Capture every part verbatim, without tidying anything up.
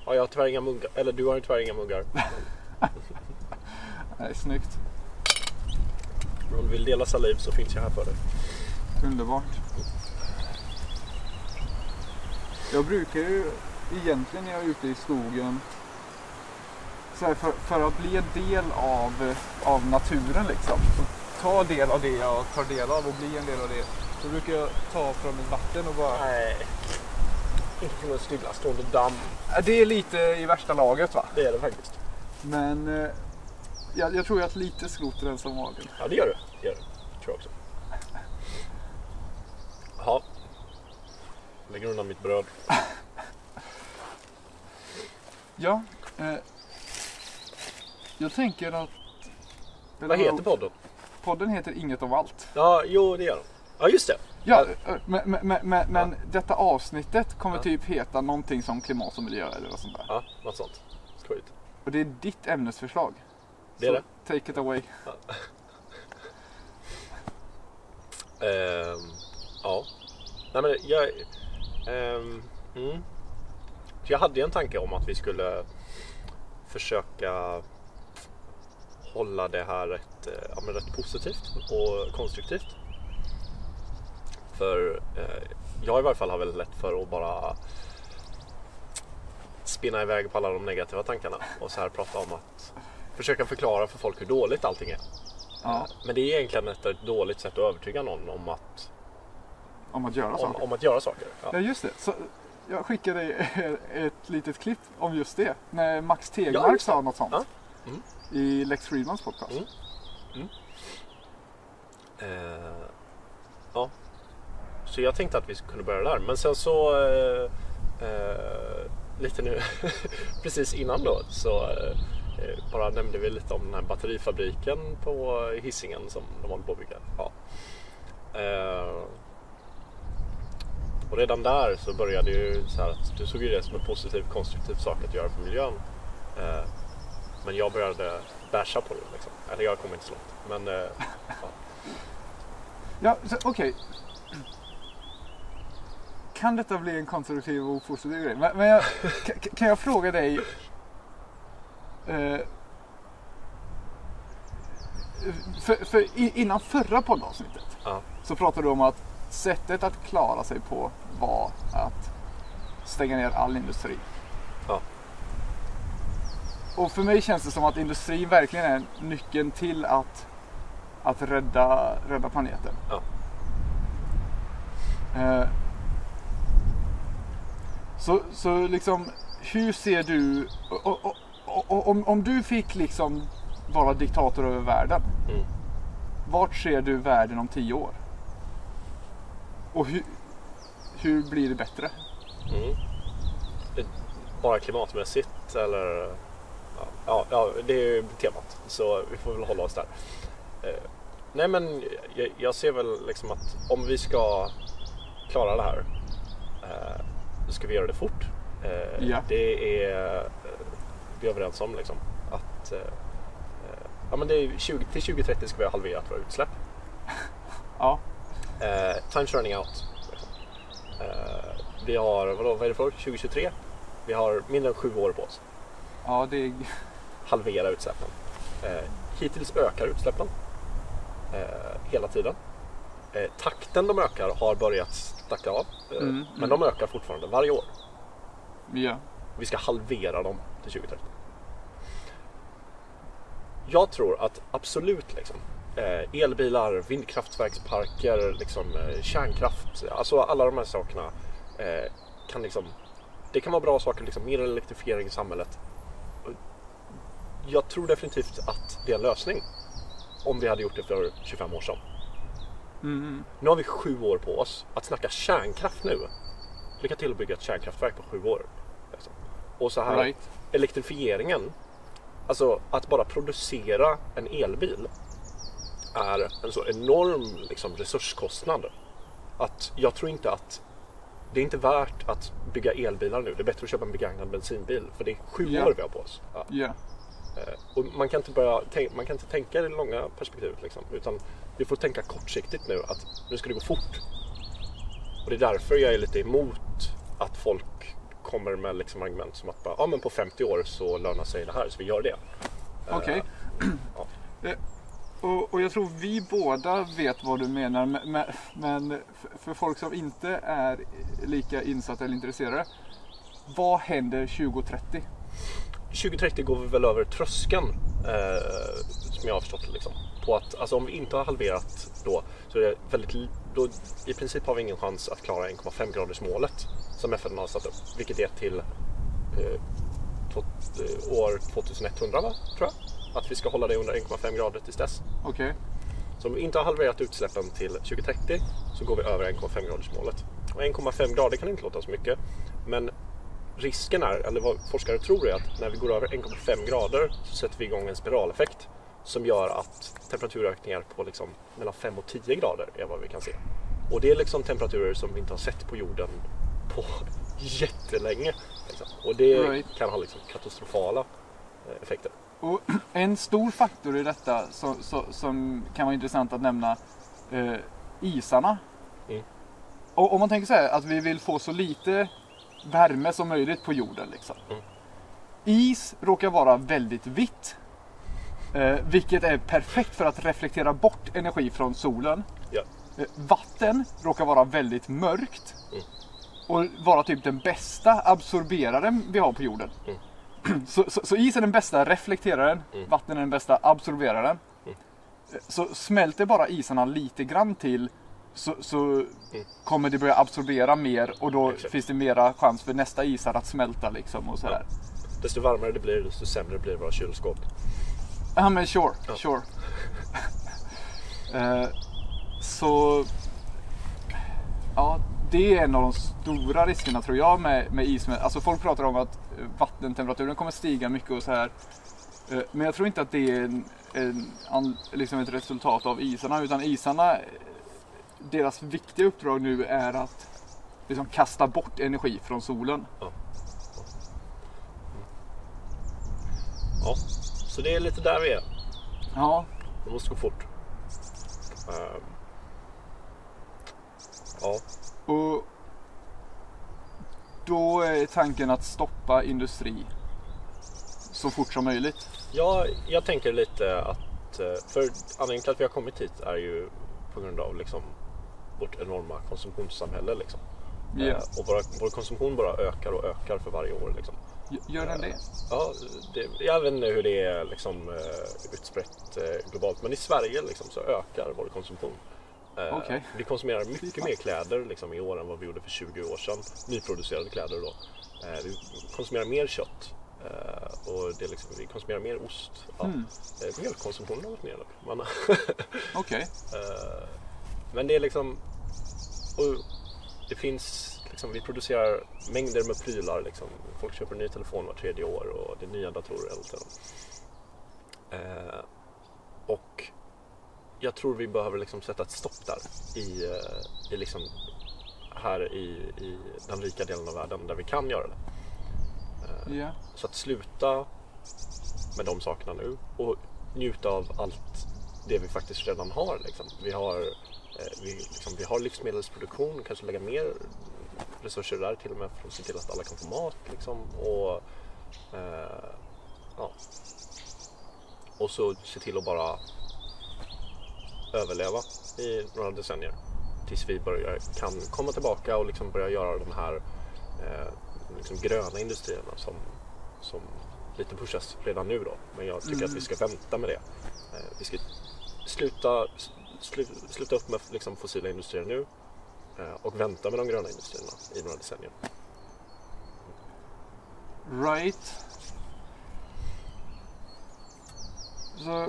Ja, jag har tyvärr inga muggar. Eller du har ju tyvärr inga muggar. Nej, snyggt. Om du vill dela saliv så finns jag här för dig. Underbart. Jag brukar ju egentligen när jag är ute i skogen så här, för, för att bli en del av, av naturen liksom. Ta del av det jag tar del av och bli en del av det. Så brukar jag ta från ett vatten och bara... Nej. Inte från en stillastående damm. Det är lite i värsta laget va? Det är det faktiskt. Men eh, jag, jag tror att lite skrot rensar magen. Ja, det gör det. Det gör det. Tror jag också. Jaha. Lägger undan mitt bröd. Ja. Eh, jag tänker att... Vad heter podden? Podden heter Inget om allt. Ja, jo det gör den. Ja, just det. Ja, men, men, men, men ja. Detta avsnittet kommer ja. typ heta någonting som klimat och miljö eller något sånt där. Ja, något sånt. Skojigt. Och det är ditt ämnesförslag. Det är så det. Take it away. Ja. um, ja. Nej men jag... Um, mm. Jag hade en tanke om att vi skulle försöka hålla det här rätt, ja, men rätt positivt och konstruktivt. För eh, jag i varje fall har väldigt lätt för att bara spinna iväg på alla de negativa tankarna och så här prata om att försöka förklara för folk hur dåligt allting är. Ja. Men det är egentligen ett, ett dåligt sätt att övertyga någon om att om att göra saker. Om, om att göra saker. Ja, ja just det. Så jag skickade dig ett litet klipp om just det. När Max Tegmark ja, sa något sånt. Ja. Mm. I Lex Fridmans podcast. Mm. Mm. Eh, ja. Så jag tänkte att vi kunde börja där. Men sen så eh, eh, lite nu precis innan då så eh, bara nämnde vi lite om den här batterifabriken på Hisingen som de håller på att bygga. Ja. Eh, och redan där så började ju så här att du såg ju det som en positiv, konstruktiv sak att göra för miljön. Eh, men jag började basha på det liksom. Eller jag kom inte så långt. Men eh, ja. Ja, okej. Okay. Kan detta bli en konstruktiv och positiv grej? Men, men jag, kan, kan jag fråga dig eh, för, för innan förra poddavsnittet ja. så pratade du om att sättet att klara sig på var att stänga ner all industri. Ja. Och för mig känns det som att industrin verkligen är nyckeln till att att rädda, rädda planeten. Ja. Eh, så, så liksom, hur ser du, och, och, och, och, om, om du fick liksom vara diktator över världen, mm. vart ser du världen om tio år? Och hur, hur blir det bättre? Mm. Bara klimatmässigt eller ja, ja, ja, det är ju temat så vi får väl hålla oss där. Eh, nej men jag, jag ser väl liksom att om vi ska klara det här eh, då ska vi göra det fort. Eh, ja. Det är eh, vi är överens om liksom att eh, ja men det är tjugo till tjugo trettio ska vi ha halverat våra utsläpp. Ja. Eh, time's running out. Eh, vi har, vadå, vad är det för? tjugo tjugotre? Vi har mindre än sju år på oss. Ja, det är... Halvera utsläppen. Eh, hittills ökar utsläppen. Eh, hela tiden. Eh, takten de ökar har börjat stacka av. Eh, mm, men mm. de ökar fortfarande varje år. Ja. Vi ska halvera dem till tjugo trettio. Jag tror att absolut liksom, eh, elbilar, vindkraftverksparker, liksom, eh, kärnkraft, alltså alla de här sakerna eh, kan liksom, det kan vara bra saker, liksom, mer elektrifiering i samhället. Jag tror definitivt att det är en lösning om vi hade gjort det för tjugofem år sedan. Mm. Nu har vi sju år på oss att snacka kärnkraft nu. Lycka till att bygga ett kärnkraftverk på sju år. Liksom. Och så här, right. Elektrifieringen, alltså att bara producera en elbil är en så enorm liksom, resurskostnad att jag tror inte att det är inte värt att bygga elbilar nu. Det är bättre att köpa en begagnad bensinbil för det är sju yeah. år vi har på oss. Ja. Yeah. Och man kan inte börja man kan inte tänka i det långa perspektivet liksom, utan vi får tänka kortsiktigt nu att nu ska det gå fort. Och det är därför jag är lite emot att folk kommer med liksom argument som att bara, ja, men på femtio år så lönar sig det här, så vi gör det. Okej. Uh, ja. och, och jag tror vi båda vet vad du menar, men, men för folk som inte är lika insatta eller intresserade, vad händer tjugo trettio? tjugo trettio går vi väl över tröskeln, eh, som jag har förstått det, liksom. På att, alltså om vi inte har halverat då, så är det väldigt, då i princip har vi ingen chans att klara en komma fem graders målet som F N har satt upp, vilket är till eh, to, eh, år tjugohundra, va, tror jag, att vi ska hålla det under en komma fem grader tills dess. Okej. Okay. Så om vi inte har halverat utsläppen till tjugo trettio så går vi över en komma fem graders målet. Och en komma fem grader kan inte låta så mycket, men risken är, eller vad forskare tror, är att när vi går över en komma fem grader så sätter vi igång en spiraleffekt som gör att temperaturökningar på liksom mellan fem och tio grader är vad vi kan se. Och det är liksom temperaturer som vi inte har sett på jorden på jättelänge. Liksom. Och det right. kan ha liksom katastrofala effekter. Och en stor faktor i detta så, så, som kan vara intressant att nämna, eh, isarna. Mm. Och om man tänker så här, att vi vill få så lite värme som möjligt på jorden. Liksom. Mm. Is råkar vara väldigt vitt. Eh, vilket är perfekt för att reflektera bort energi från solen. Ja. Eh, vatten råkar vara väldigt mörkt. Mm. Och vara typ den bästa absorberaren vi har på jorden. Mm. Så, så, så is är den bästa reflekteraren. Mm. Vatten är den bästa absorberaren. Mm. Eh, så smälter bara isarna lite grann till, så, så mm. kommer det börja absorbera mer. Och då Exakt. finns det mera chans för nästa isar att smälta. Liksom, och sådär. Ja. Desto varmare det blir, desto sämre blir våra kylskåp. Ja, men sure, ja. sure. uh, så ja, det är en av de stora riskerna, tror jag, med, med ismält. Alltså folk pratar om att vattentemperaturen kommer stiga mycket och så här. Uh, men jag tror inte att det är en, en, en, liksom ett resultat av isarna, utan isarna, deras viktiga uppdrag nu är att liksom kasta bort energi från solen. Ja. Ja. Så det är lite där vi är. Ja. Det måste gå fort. Uh, ja. Och då är tanken att stoppa industri så fort som möjligt. Ja, jag tänker lite att, för anledningen till att vi har kommit hit är ju på grund av liksom vårt enorma konsumtionssamhälle liksom. Yeah. Uh, och våra, vår konsumtion bara ökar och ökar för varje år liksom. Gör den det? Ja, det, jag vet inte hur det är liksom, uh, utsprätt uh, globalt, men i Sverige liksom, så ökar vår konsumtion. Uh, okay. Vi konsumerar mycket mer kläder liksom, i år än vad vi gjorde för tjugo år sedan. Nyproducerade kläder då. Uh, vi konsumerar mer kött uh, och det liksom, vi konsumerar mer ost. Ja. Mm. Uh, mjölkkonsumtionen har gått ner. Men, okay. uh, men det är liksom, och det finns liksom, vi producerar mängder med prylar liksom. Folk köper en ny telefon var tredje år och det är nya datorer hela tiden. Eh, och jag tror vi behöver liksom sätta ett stopp där i, i liksom, här i, i den rika delen av världen där vi kan göra det. Eh, yeah. Så att sluta med de sakerna nu och njuta av allt det vi faktiskt redan har liksom. Vi har eh, vi, liksom, vi har livsmedelsproduktion, kanske lägga mer resurser där till och med för att se till att alla kan få mat liksom, och eh, ja. Och så se till att bara överleva i några decennier tills vi börjar, kan komma tillbaka och liksom börja göra de här eh, liksom gröna industrierna som, som lite pushas redan nu då. Men jag tycker mm. att vi ska vänta med det. Eh, vi ska sluta, slu, sluta upp med liksom, fossila industrier nu och vänta med de gröna industrierna i några decennier. Right. Så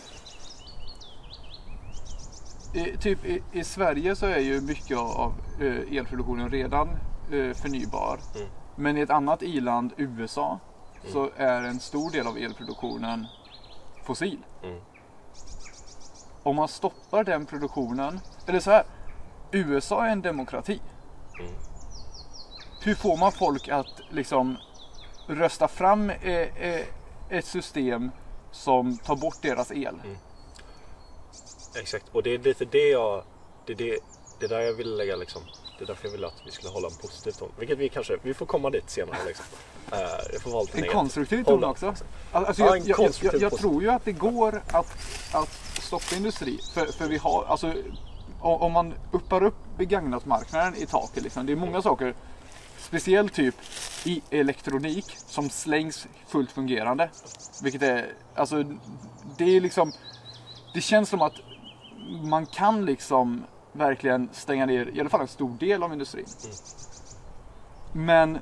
i, typ i, i Sverige så är ju mycket av uh, elproduktionen redan uh, förnybar. Mm. Men i ett annat i-land, U S A, mm. så är en stor del av elproduktionen fossil. Mm. Om man stoppar den produktionen, eller så här, U S A är en demokrati. Mm. Hur får man folk att liksom rösta fram eh, eh, ett system som tar bort deras el? Mm. Exakt, och det är lite det jag det är det, det där jag vill lägga liksom Det är därför jag ville att vi skulle hålla en positiv ton. Vilket vi kanske, vi får komma dit senare liksom. Uh, jag får vara lite en negativ. konstruktiv ton också. Alltså, ja, jag, jag, jag, jag, jag tror ju att det går att, att stoppa industri. För, för vi har, alltså, om man uppar upp begagnatmarknaden i taket liksom, det är många saker, speciellt typ i elektronik som slängs fullt fungerande. Vilket är, alltså, det är liksom, det känns som att man kan liksom verkligen stänga ner i alla fall en stor del av industrin. Mm. Men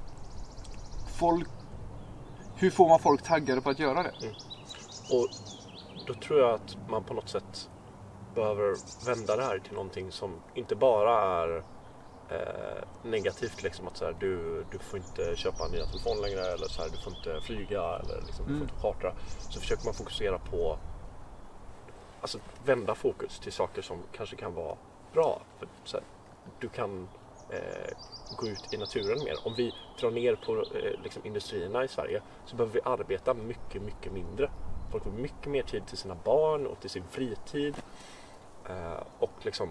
folk, hur får man folk taggade på att göra det? Mm. Och då tror jag att man på något sätt behöver vända det här till någonting som inte bara är eh, negativt, liksom att så här, du, du får inte köpa en nya telefon längre, eller så här, du får inte flyga, eller liksom, mm. du får inte chartra. Så försöker man fokusera på, alltså vända fokus till saker som kanske kan vara bra. För, så här, du kan eh, gå ut i naturen mer. Om vi drar ner på eh, liksom industrierna i Sverige, så behöver vi arbeta mycket, mycket mindre. Folk får mycket mer tid till sina barn och till sin fritid. Eh, och liksom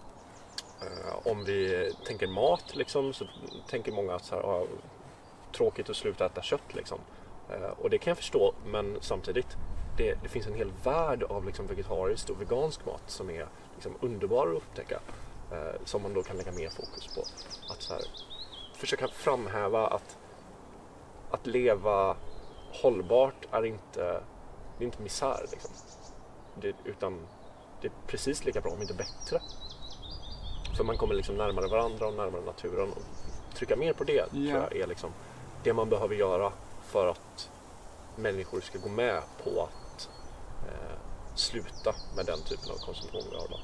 eh, om vi tänker mat liksom, så tänker många att så här, ah, tråkigt att sluta äta kött liksom. Eh, och det kan jag förstå, men samtidigt det, det finns en hel värld av liksom vegetarisk och vegansk mat som är liksom underbar att upptäcka, eh, som man då kan lägga mer fokus på. Att så här, försöka framhäva att att leva hållbart är inte, det är inte misär liksom. Det, utan det är precis lika bra, om inte bättre. För man kommer liksom närmare varandra och närmare naturen, och trycka mer på det, yeah. tror jag är liksom det man behöver göra för att människor ska gå med på att eh, sluta med den typen av konsumtion vi har då.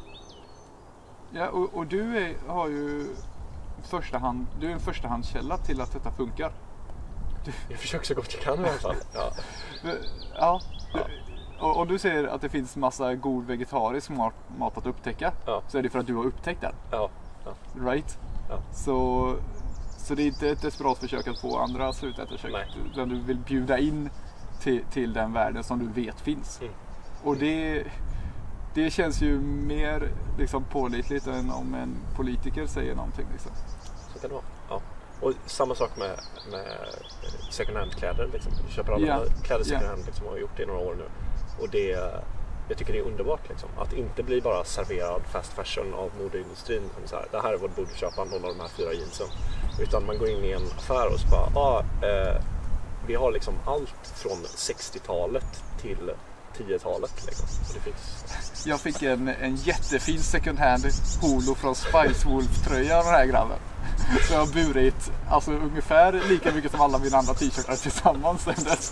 Ja, och, och du är, har ju första hand, du är en förstahandskälla till att detta funkar. Du... Jag försöker så gott jag kan i alla fall. Ja. ja. ja. Och, och du säger att det finns massa god vegetarisk mat, mat att upptäcka. Ja. Så är det för att du har upptäckt den. Ja. ja. Right? Ja. Så, så det är inte ett desperat försök att få andra att sluta äta kött. Utan du vill bjuda in till, till den världen som du vet finns. Mm. Och det, det känns ju mer liksom pålitligt än om en politiker säger någonting. Liksom. Så kan det vara. Ja. Och samma sak med, med second hand-kläder. Liksom. Jag köper alla yeah. kläder second hand liksom, och har gjort det i några år nu. Och det, jag tycker det är underbart liksom, att inte bli bara serverad fast fashion av modeindustrin. Så här, det här är vad du borde köpa, någon av de här fyra jeansen. Utan man går in i en affär och så bara, ah, eh, vi har liksom allt från sextiotalet till tiotalet. Liksom. Så det finns... Jag fick en, en jättefin second hand polo från Spice Wolf-tröjan av den här grabben. Så jag har burit alltså, ungefär lika mycket som alla mina andra t-shirtar tillsammans.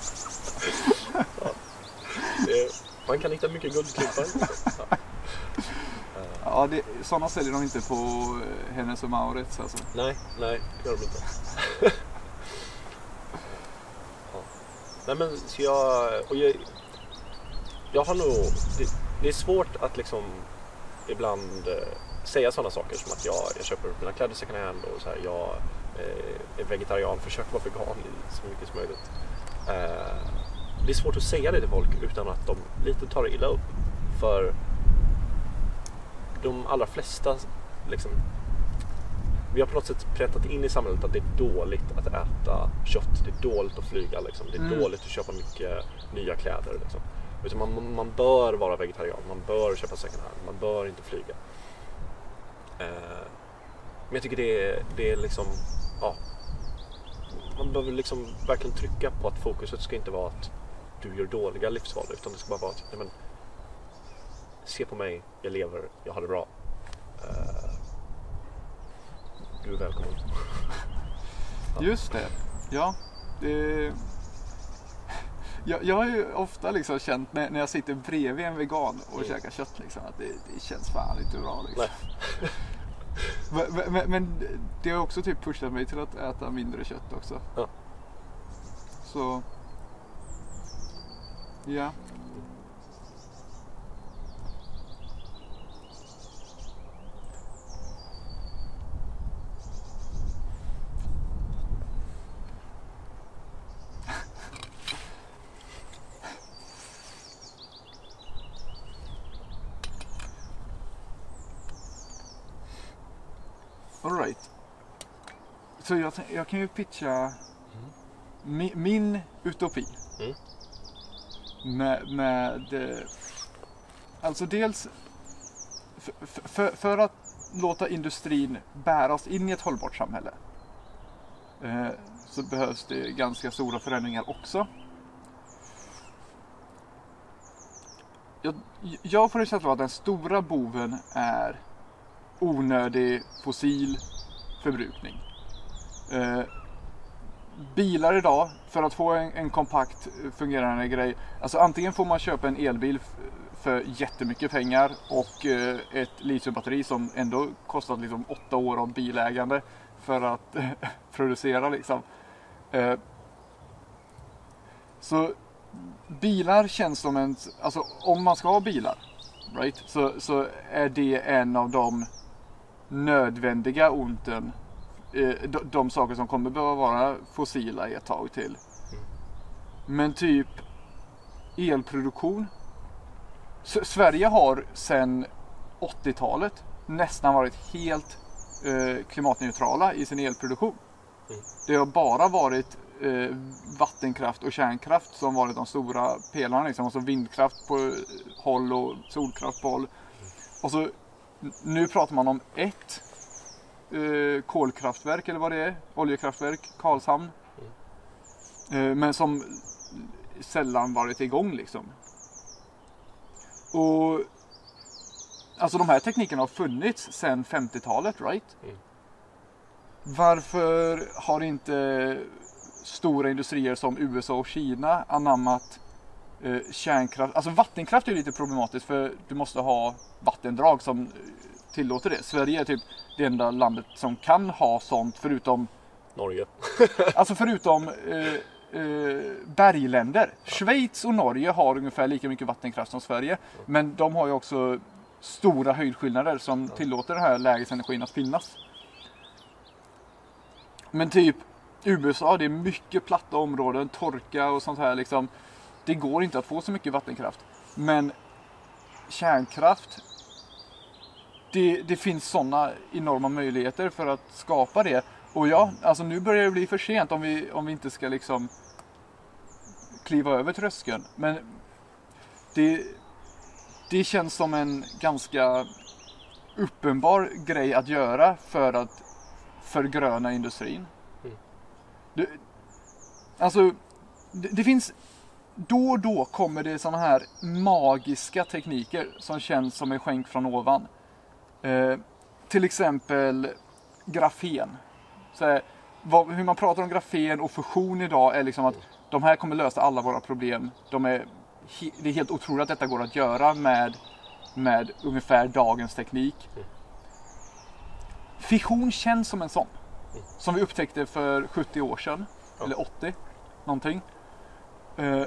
Ja. Det, man kan hitta mycket guldklippar. Ja, ja det, sådana säljer de inte på Hennes och Mauritz alltså. Nej, nej, det gör de inte. Ja. Nej men så jag, och jag, jag har nog, det, det är svårt att liksom ibland eh, säga sådana saker som att jag, jag köper mina kläder second hand och så här, jag eh, är vegetarian, försöker vara vegan så mycket som möjligt. Eh, Det är svårt att säga det till folk utan att de lite tar illa upp. För de allra flesta liksom, vi har på något sätt prättat in i samhället att det är dåligt att äta kött. Det är dåligt att flyga liksom. Det är mm. dåligt att köpa mycket nya kläder liksom. Utan man, man bör vara vegetarian. Man bör köpa second hand. Man bör inte flyga. eh, Men jag tycker det är, det är liksom, ja, man behöver liksom verkligen trycka på att fokuset ska inte vara att du gör dåliga livsval, utan det ska bara vara att nej men, se på mig, jag lever, jag har det bra. Uh, du är välkommen. Ja. Just det, ja. Det... Jag, jag har ju ofta liksom känt när, när jag sitter bredvid en vegan och mm. käkar kött liksom, att det, det känns fan inte bra liksom. men, men, men det har också typ pushat mig till att äta mindre kött också. Ja. Så ja. All right. Så jag, jag kan ju pitcha mm. mi, min utopi. Mm. Med, med eh, alltså dels för, för, för att låta industrin bära oss in i ett hållbart samhälle eh, så behövs det ganska stora förändringar också. Jag, jag får det känslan att den stora boven är onödig fossil förbrukning. Eh, bilar idag, för att få en, en kompakt fungerande grej, alltså antingen får man köpa en elbil f- för jättemycket pengar och eh, ett litiumbatteri som ändå kostat liksom åtta år av bilägande för att eh, producera liksom. Eh, så bilar känns som en, alltså om man ska ha bilar, right, så, så är det en av de nödvändiga onten, eh, de, de saker som kommer behöva vara fossila i ett tag till. Men typ elproduktion, S- Sverige har sedan åttiotalet nästan varit helt eh, klimatneutrala i sin elproduktion. Det har bara varit eh, vattenkraft och kärnkraft som varit de stora pelarna liksom. Och så vindkraft på håll och solkraft på håll. Och så nu pratar man om ett eh, kolkraftverk eller vad det är, oljekraftverk, Karlshamn. Eh, men som sällan varit igång liksom. Och alltså de här teknikerna har funnits sedan femtiotalet, right? Mm. Varför har inte stora industrier som U S A och Kina anammat eh, kärnkraft? Alltså vattenkraft är lite problematiskt för du måste ha vattendrag som tillåter det. Sverige är typ det enda landet som kan ha sånt förutom Norge. alltså förutom eh, eh, bergländer. Ja. Schweiz och Norge har ungefär lika mycket vattenkraft som Sverige. Ja. Men de har ju också stora höjdskillnader som ja. tillåter den här lägesenergin att finnas. Men typ U S A, det är mycket platta områden, torka och sånt här liksom. Det går inte att få så mycket vattenkraft. Men kärnkraft, det, det finns sådana enorma möjligheter för att skapa det. Och ja, alltså nu börjar det bli för sent om vi, om vi inte ska liksom kliva över tröskeln. Men det, det känns som en ganska uppenbar grej att göra för att förgröna industrin. Mm. Det, alltså, det, det finns då och då kommer det såna här magiska tekniker som känns som en skänk från ovan. Eh, till exempel grafen. Så här, vad, hur man pratar om grafen och fusion idag är liksom att de här kommer lösa alla våra problem. De är, det är helt otroligt att detta går att göra med, med ungefär dagens teknik. Mm. Fission känns som en sån. Mm. Som vi upptäckte för sjuttio år sedan. Ja. Eller åttio. Någonting. Eh,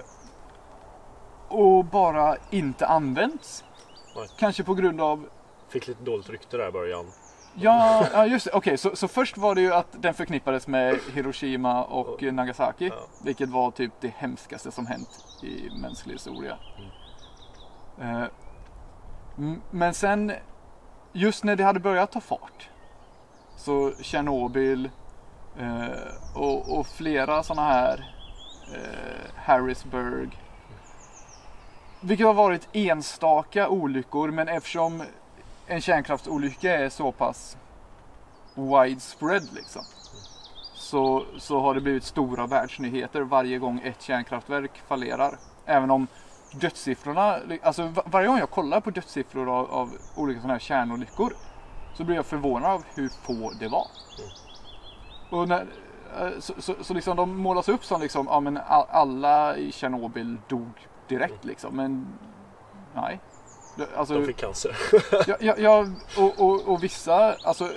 och bara inte används. Nej. Kanske på grund av... Fick lite dåligt rykte där i början. Ja, ja just det. Okej, okay, så, så först var det ju att den förknippades med Hiroshima och oh. Nagasaki. Ja. Vilket var typ det hemskaste som hänt i mänsklig historia. Mm. Eh, men sen, just när det hade börjat ta fart, så Tjernobyl eh, och, och flera sådana här eh, Harrisburg, vilket har varit enstaka olyckor, men eftersom en kärnkraftsolycka är så pass widespread liksom, så, så har det blivit stora världsnyheter varje gång ett kärnkraftverk fallerar. Även om dödssiffrorna, alltså var, varje gång jag kollar på dödssiffror av, av olika sådana här kärnolyckor, så blir jag förvånad av hur få det var. Mm. Och när, så, så, så liksom de målas upp som liksom, ja men alla i Tjernobyl dog direkt liksom, men nej. Alltså, de fick cancer. ja, ja, ja och, och, och vissa, alltså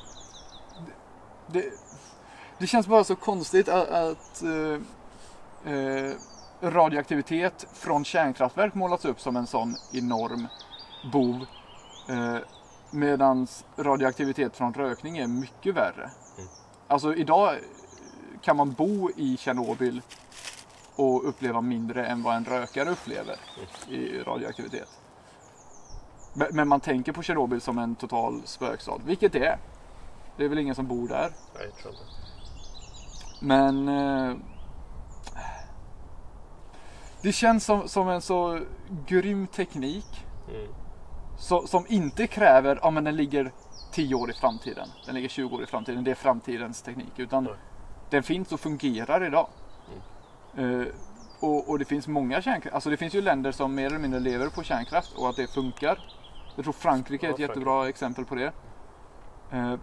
det, det känns bara så konstigt att, att äh, äh, radioaktivitet från kärnkraftverk målas upp som en sån enorm bov, äh, medan radioaktivitet från rökning är mycket värre. Mm. Alltså idag kan man bo i Tjernobyl och uppleva mindre än vad en rökare upplever mm. i radioaktivitet. Men man tänker på Tjernobyl som en total spökstad, vilket det är. Det är väl ingen som bor där. Nej, jag tror inte. Men eh, det känns som, som en så grym teknik Mm. så, som inte kräver, ja men den ligger tio år i framtiden. Den ligger tjugo år i framtiden. Det är framtidens teknik. Utan Nej. den finns och fungerar idag. Mm. Eh, och, och det finns många kärnkraft. Alltså det finns ju länder som mer eller mindre lever på kärnkraft och att det funkar. Jag tror Frankrike är ett Ja, jättebra Frankrike. exempel på det. Eh,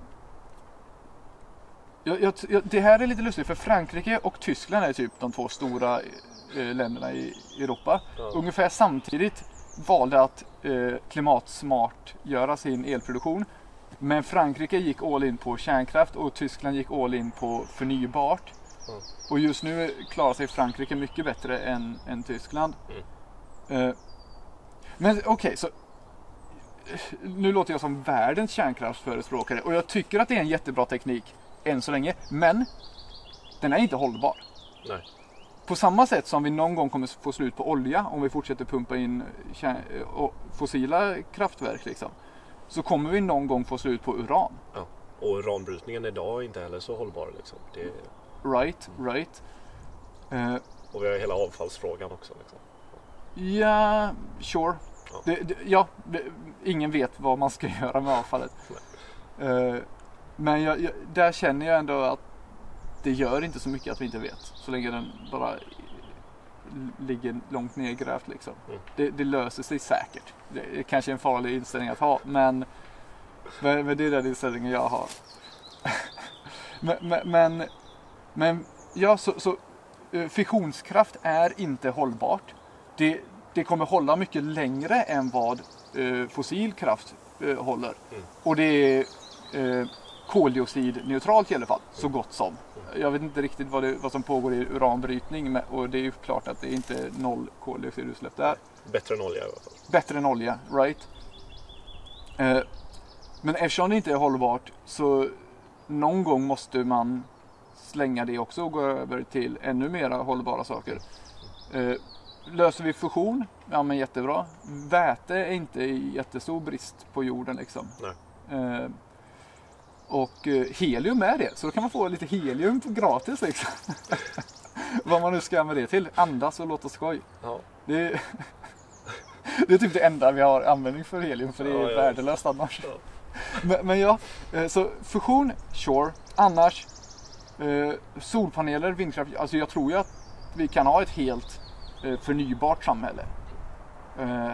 jag, jag, jag, det här är lite lustigt för Frankrike och Tyskland är typ de två stora eh, länderna i Europa. Ja. Ungefär samtidigt valde att eh, klimatsmart göra sin elproduktion. Men Frankrike gick all in på kärnkraft och Tyskland gick all in på förnybart. Mm. Och just nu klarar sig Frankrike mycket bättre än, än Tyskland. Mm. Eh, men okej, okay, så nu låter jag som världens kärnkraftsförespråkare och jag tycker att det är en jättebra teknik än så länge, men den är inte hållbar. Nej. På samma sätt som vi någon gång kommer få slut på olja om vi fortsätter pumpa in kärn- och fossila kraftverk liksom, så kommer vi någon gång få slut på uran. Ja. Och uranbrytningen idag är inte heller så hållbar liksom. Det är... Right, right. Uh, och vi har hela avfallsfrågan också liksom. Ja, sure. Ja, det, det, ja det, ingen vet vad man ska göra med avfallet. uh, men jag, jag, där känner jag ändå att det gör inte så mycket att vi inte vet. Så länge den bara ligger långt nedgrävt liksom. Mm. Det, det löser sig säkert. Det är kanske en farlig inställning att ha, men, men, men det är den inställningen jag har. men, men, men, men ja, så, så fissionskraft är inte hållbart. Det, det kommer hålla mycket längre än vad eh, fossil kraft eh, håller. Mm. Och det är eh, koldioxidneutralt i alla fall, så gott som. Jag vet inte riktigt vad, det, vad som pågår i uranbrytning, och det är ju klart att det är inte är noll koldioxidutsläpp där. Bättre än olja i alla fall. Bättre än olja, right? Eh, men eftersom det inte är hållbart så någon gång måste man slänga det också och gå över till ännu mer hållbara saker. Eh, löser vi fusion? Ja, men jättebra. Väte är inte i jättestor brist på jorden liksom. Nej. Eh, och eh, helium är det, så då kan man få lite helium gratis liksom. Vad man nu ska med det till. Andas och låta skoj. Ja. Det är, det är typ det enda vi har användning för helium, för det är ja, ja. värdelöst annars. Ja. Men, men ja, så fusion, sure. Annars eh, solpaneler, vindkraft. Alltså jag tror ju att vi kan ha ett helt eh, förnybart samhälle. Eh,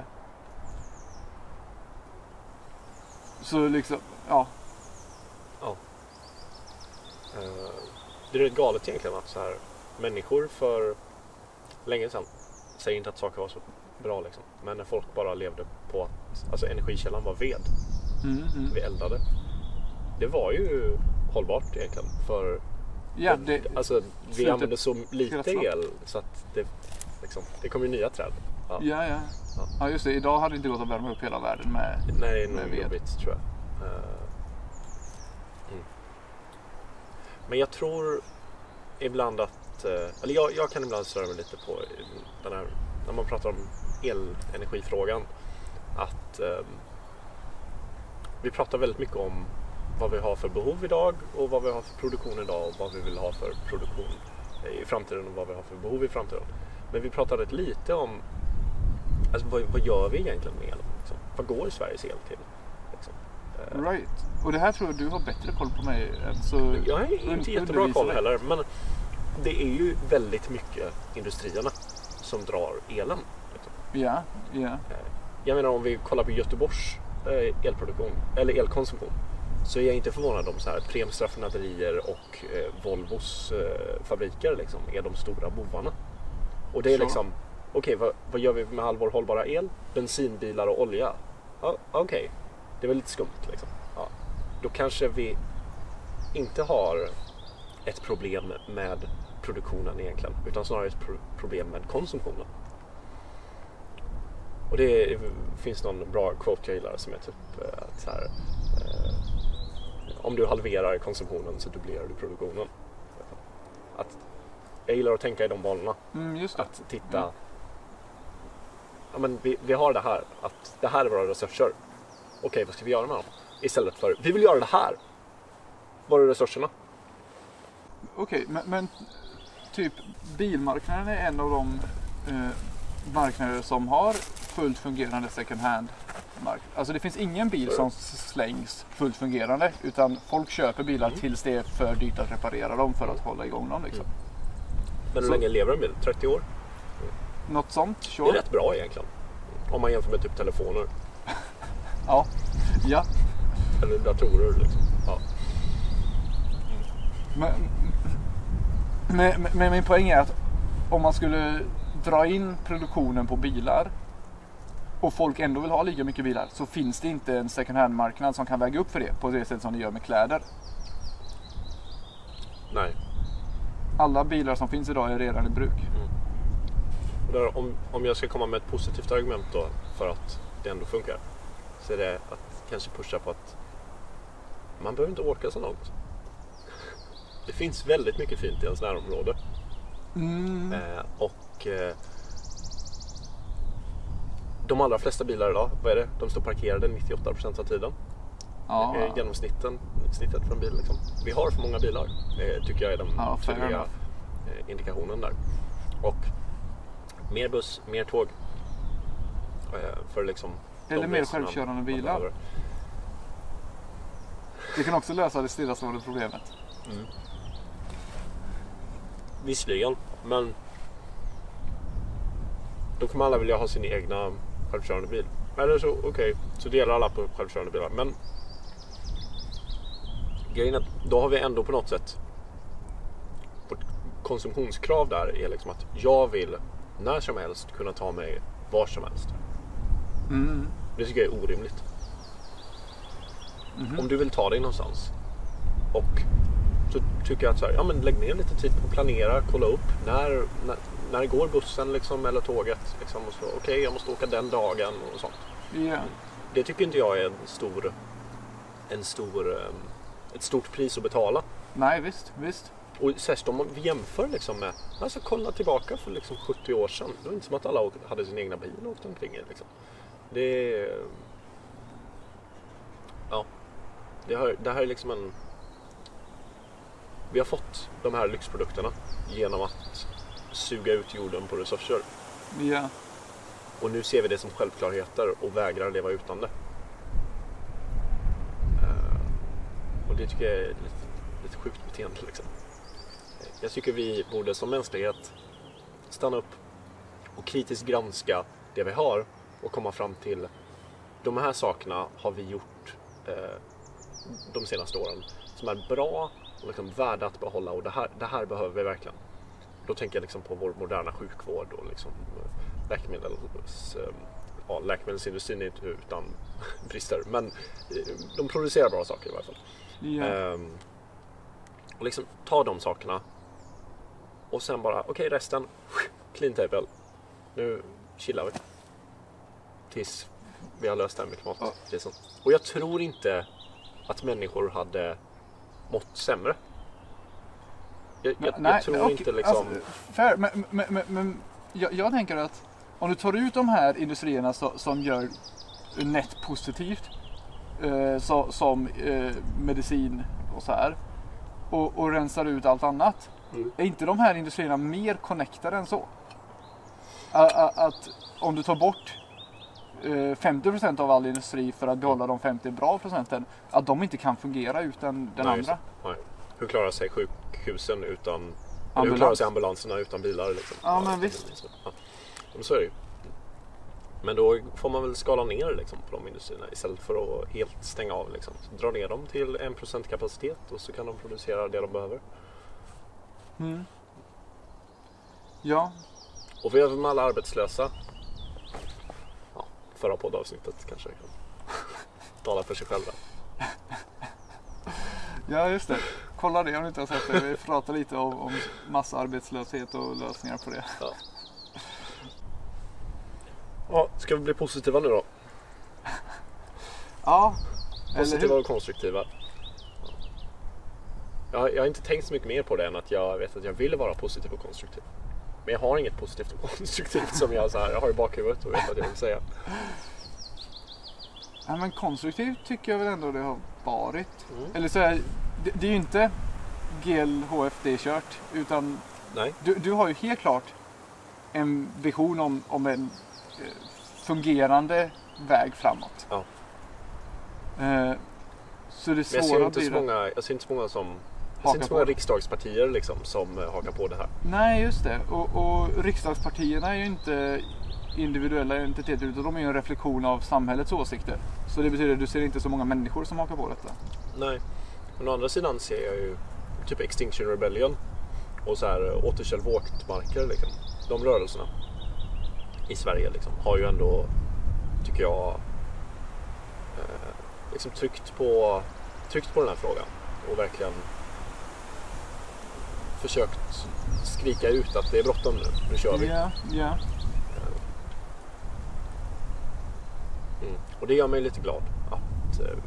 så liksom, ja. Ja. Uh, det är rätt galet egentligen att så här, människor för länge sedan, säger inte att saker var så bra liksom, men när folk bara levde på att alltså energikällan var ved. Mm, mm. Vi eldade. Det var ju hållbart egentligen, för ja, det, alltså, vi använde så lite el så att det, liksom, det kom ju nya träd. Ja. Ja, ja. Ja. Ja, just det. Idag hade det inte gått att värma upp hela världen med Nej, det är nog ved. jobbigt tror jag. Uh, mm. Men jag tror ibland att, uh, eller jag, jag kan ibland störa mig lite på den här, när man pratar om elenergifrågan, att um, vi pratar väldigt mycket om vad vi har för behov idag och vad vi har för produktion idag och vad vi vill ha för produktion i framtiden och vad vi har för behov i framtiden. Men vi pratar rätt lite om alltså, vad, vad gör vi egentligen med el? Liksom? Vad går Sveriges el till? Liksom? Right. Och det här tror jag du har bättre koll på mig. Så jag har inte jättebra koll heller, men det är ju väldigt mycket industrierna som drar elen. Liksom. Ja, ja. Jag menar, om vi kollar på Göteborgs elproduktion eller elkonsumtion, så är jag inte förvånad om så här Preemstra raffinaderier och eh, Volvos eh, fabriker liksom, är de stora bovarna. Och det är så. Liksom, okej, okay, vad, vad gör vi med all vår hållbara el? Bensinbilar och olja. Ja, okej, okay. Det är väl lite skumt liksom. Ja. Då kanske vi inte har ett problem med produktionen egentligen, utan snarare ett pro- problem med konsumtionen. Och det är, finns någon bra quote jag gillar som är typ att så här, eh, om du halverar konsumtionen så dubblerar du produktionen. Att, jag gillar att tänka i de banorna. Mm, just det. Att titta, mm. ja, men vi, vi har det här, att det här är våra resurser. Okej, vad ska vi göra med dem? Istället för, vi vill göra det här. Var är resurserna? Okej, okay, men, men typ bilmarknaden är en av de eh, marknader som har fullt fungerande second hand mark. Alltså det finns ingen bil som slängs fullt fungerande, utan folk köper bilar mm. tills det är för dyrt att reparera dem för att hålla igång dem liksom. Mm. Men hur länge lever en bil? trettio år? Något sånt, sure. Det är rätt bra egentligen. Om man jämför med typ telefoner. ja. Ja. Eller datorer liksom. Ja. Men, men, men min poäng är att om man skulle dra in produktionen på bilar och folk ändå vill ha lika mycket bilar, så finns det inte en second hand-marknad som kan väga upp för det på det sätt som det gör med kläder. Nej. Alla bilar som finns idag är redan i bruk. Mm. Där, om, om jag ska komma med ett positivt argument då för att det ändå funkar, så är det att kanske pusha på att man behöver inte åka så långt. Det finns väldigt mycket fint i ens närområde. Mm. Eh, och eh, de allra flesta bilar idag, vad är det? De står parkerade nittioåtta procent av tiden. Ja. Eh, genomsnitten, snittet för en bil liksom. Vi har för många bilar, eh, tycker jag är den ja, tydliga eh, indikationen där. Och mer buss, mer tåg. Eh, för liksom eller mer självkörande bilar. Det kan också lösa det stillastående problemet. Mm. Visserligen, men då kommer alla vilja ha sin egna självkörande bil. Eller så, okej, okay, så delar alla på självkörande bilar. Men grejen är att då har vi ändå på något sätt vårt konsumtionskrav där är liksom att jag vill när som helst kunna ta mig var som helst. Mm. Det tycker jag är orimligt. Mm-hmm. Om du vill ta dig någonstans och så tycker jag att så här, ja men lägg ner lite tid på att planera, kolla upp när, när, när går bussen liksom, eller tåget liksom, och så okej, okay, jag måste åka den dagen och sånt. Yeah. Det tycker inte jag är en stor en stor ett stort pris att betala. Nej, visst, visst. Och särskilt om vi jämför liksom med, alltså kolla tillbaka för liksom sjuttio år sedan. Det var inte som att alla hade sin egna bil och åkte omkring liksom. Det är ja, det här, det här är liksom en vi har fått de här lyxprodukterna genom att suga ut jorden på resurser. Ja. Och nu ser vi det som självklarheter och vägrar leva utan det. Uh, och det tycker jag är lite, lite sjukt beteende liksom. Jag tycker vi borde som mänsklighet stanna upp och kritiskt granska det vi har och komma fram till de här sakerna har vi gjort uh, de senaste åren som är bra och liksom värda att behålla, och det här, det här behöver vi verkligen. Då tänker jag liksom på vår moderna sjukvård och liksom läkemedels, ja, läkemedelsindustrin är inte utan brister, men de producerar bra saker i alla fall. Yeah. Um, och liksom ta de sakerna och sen bara, okej okay, resten clean table. Nu chillar vi tills vi har löst det här med klimatkrisen. Oh. Och jag tror inte att människor hade mått sämre. Jag, jag, Nej, jag tror okay, inte liksom... Alltså, fair, men men, men, men jag, jag tänker att om du tar ut de här industrierna så, som gör net positivt eh, så, som eh, medicin och så här och, och rensar ut allt annat, mm. är inte de här industrierna mer connectade än så? Att, att om du tar bort eh, femtio procent av all industri för att behålla de femtio bra procenten, att de inte kan fungera utan den Nej, andra. Nej. Hur klarar sig sjukhusen utan Ambulans. hur klarar sig ambulanserna utan bilar liksom? Ja, men visst. Ja. Så är det ju. Men då får man väl skala ner liksom, på de industrierna istället för att helt stänga av liksom. Så dra ner dem till en procent kapacitet och så kan de producera det de behöver. Mm. Ja. Och vi har med alla arbetslösa. Ja, förra poddavsnittet kanske kan tala för sig själva. Ja, just det. Kolla det om du inte har sett det. Vi pratar lite om, om massarbetslöshet och lösningar på det. Ja. Ja, ska vi bli positiva nu då? Ja. Positiva och konstruktiva. Jag, jag har inte tänkt så mycket mer på det än att jag vet att jag vill vara positiv och konstruktiv. Men jag har inget positivt och konstruktivt som jag, så här, jag har i bakhuvudet och vet vad jag vill säga. Ja, men konstruktivt tycker jag väl ändå det har varit. Mm. Eller så här, det, det är ju inte G L H F D-kört, utan Nej. Du, du har ju helt klart en vision om, om en eh, fungerande väg framåt. Ja. Eh, så det Men jag ser inte så många, jag ser inte så många som jag ser inte så många riksdagspartier liksom, som uh, hakar på det här. Nej, just det. Och, och riksdagspartierna är ju inte individuella entiteter, utan de är ju en reflektion av samhällets åsikter. Så det betyder att du ser inte så många människor som hakar på detta. Nej. Men å andra sidan ser jag ju typ Extinction Rebellion och så här återställ våtmarker liksom. De rörelserna i Sverige liksom har ju ändå, tycker jag, eh, liksom tryckt på tryckt på den här frågan och verkligen försökt skrika ut att det är bråttom nu, nu kör vi. Ja, ja. Mm. Och det gör mig lite glad att eh,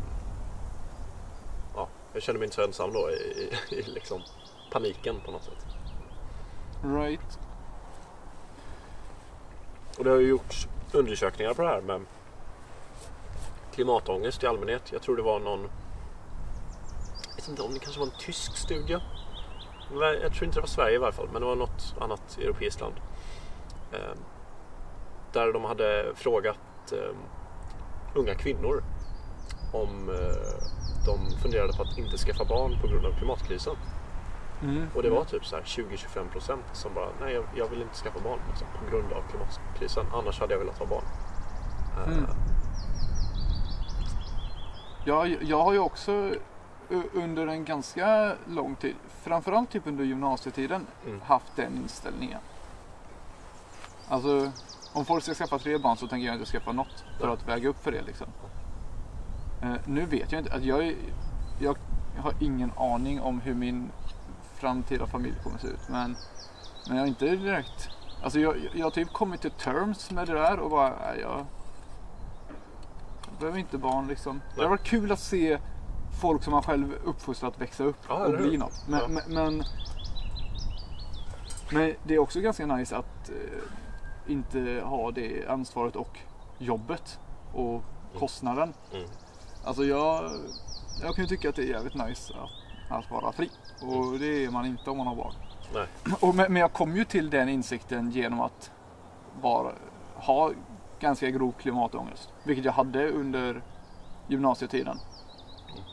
ja, jag känner mig inte så ensam då i, i, i liksom paniken på något sätt. Right. Och det har ju gjorts undersökningar på det här med klimatångest i allmänhet. Jag tror det var någon, jag vet inte om det kanske var en tysk studie. Jag tror inte det var Sverige i varje fall, men det var något annat europeiskt land. Eh, där de hade frågat eh, unga kvinnor om eh, de funderade på att inte skaffa barn på grund av klimatkrisen. Mm. Och det var typ så här tjugo till tjugofem procent som bara, nej jag, jag vill inte skaffa barn liksom, på grund av klimatkrisen. Annars hade jag velat ha barn. Mm. Uh. Ja, jag har ju också under en ganska lång tid, framförallt typ under gymnasietiden, mm. haft den inställningen. Alltså, om folk ska skaffa tre barn så tänker jag inte skaffa något för ja. att väga upp för det liksom. Uh, nu vet jag inte, att jag, jag har ingen aning om hur min framtida familj kommer att se ut, men, men jag har inte direkt, alltså jag, jag har typ kommit till terms med det där och bara, nej, jag, jag behöver inte barn liksom. Nej. Det har varit kul att se folk som man själv uppfostrat växa upp ja, och bli något. Men, ja. men, men, men det är också ganska nice att eh, inte ha det ansvaret och jobbet och mm. kostnaden. Mm. Alltså jag, jag kan ju tycka att det är jävligt nice att, att vara fri. Och det är man inte om man har barn. Nej. Och, men jag kom ju till den insikten genom att bara ha ganska grov klimatångest. Vilket jag hade under gymnasietiden. Mm.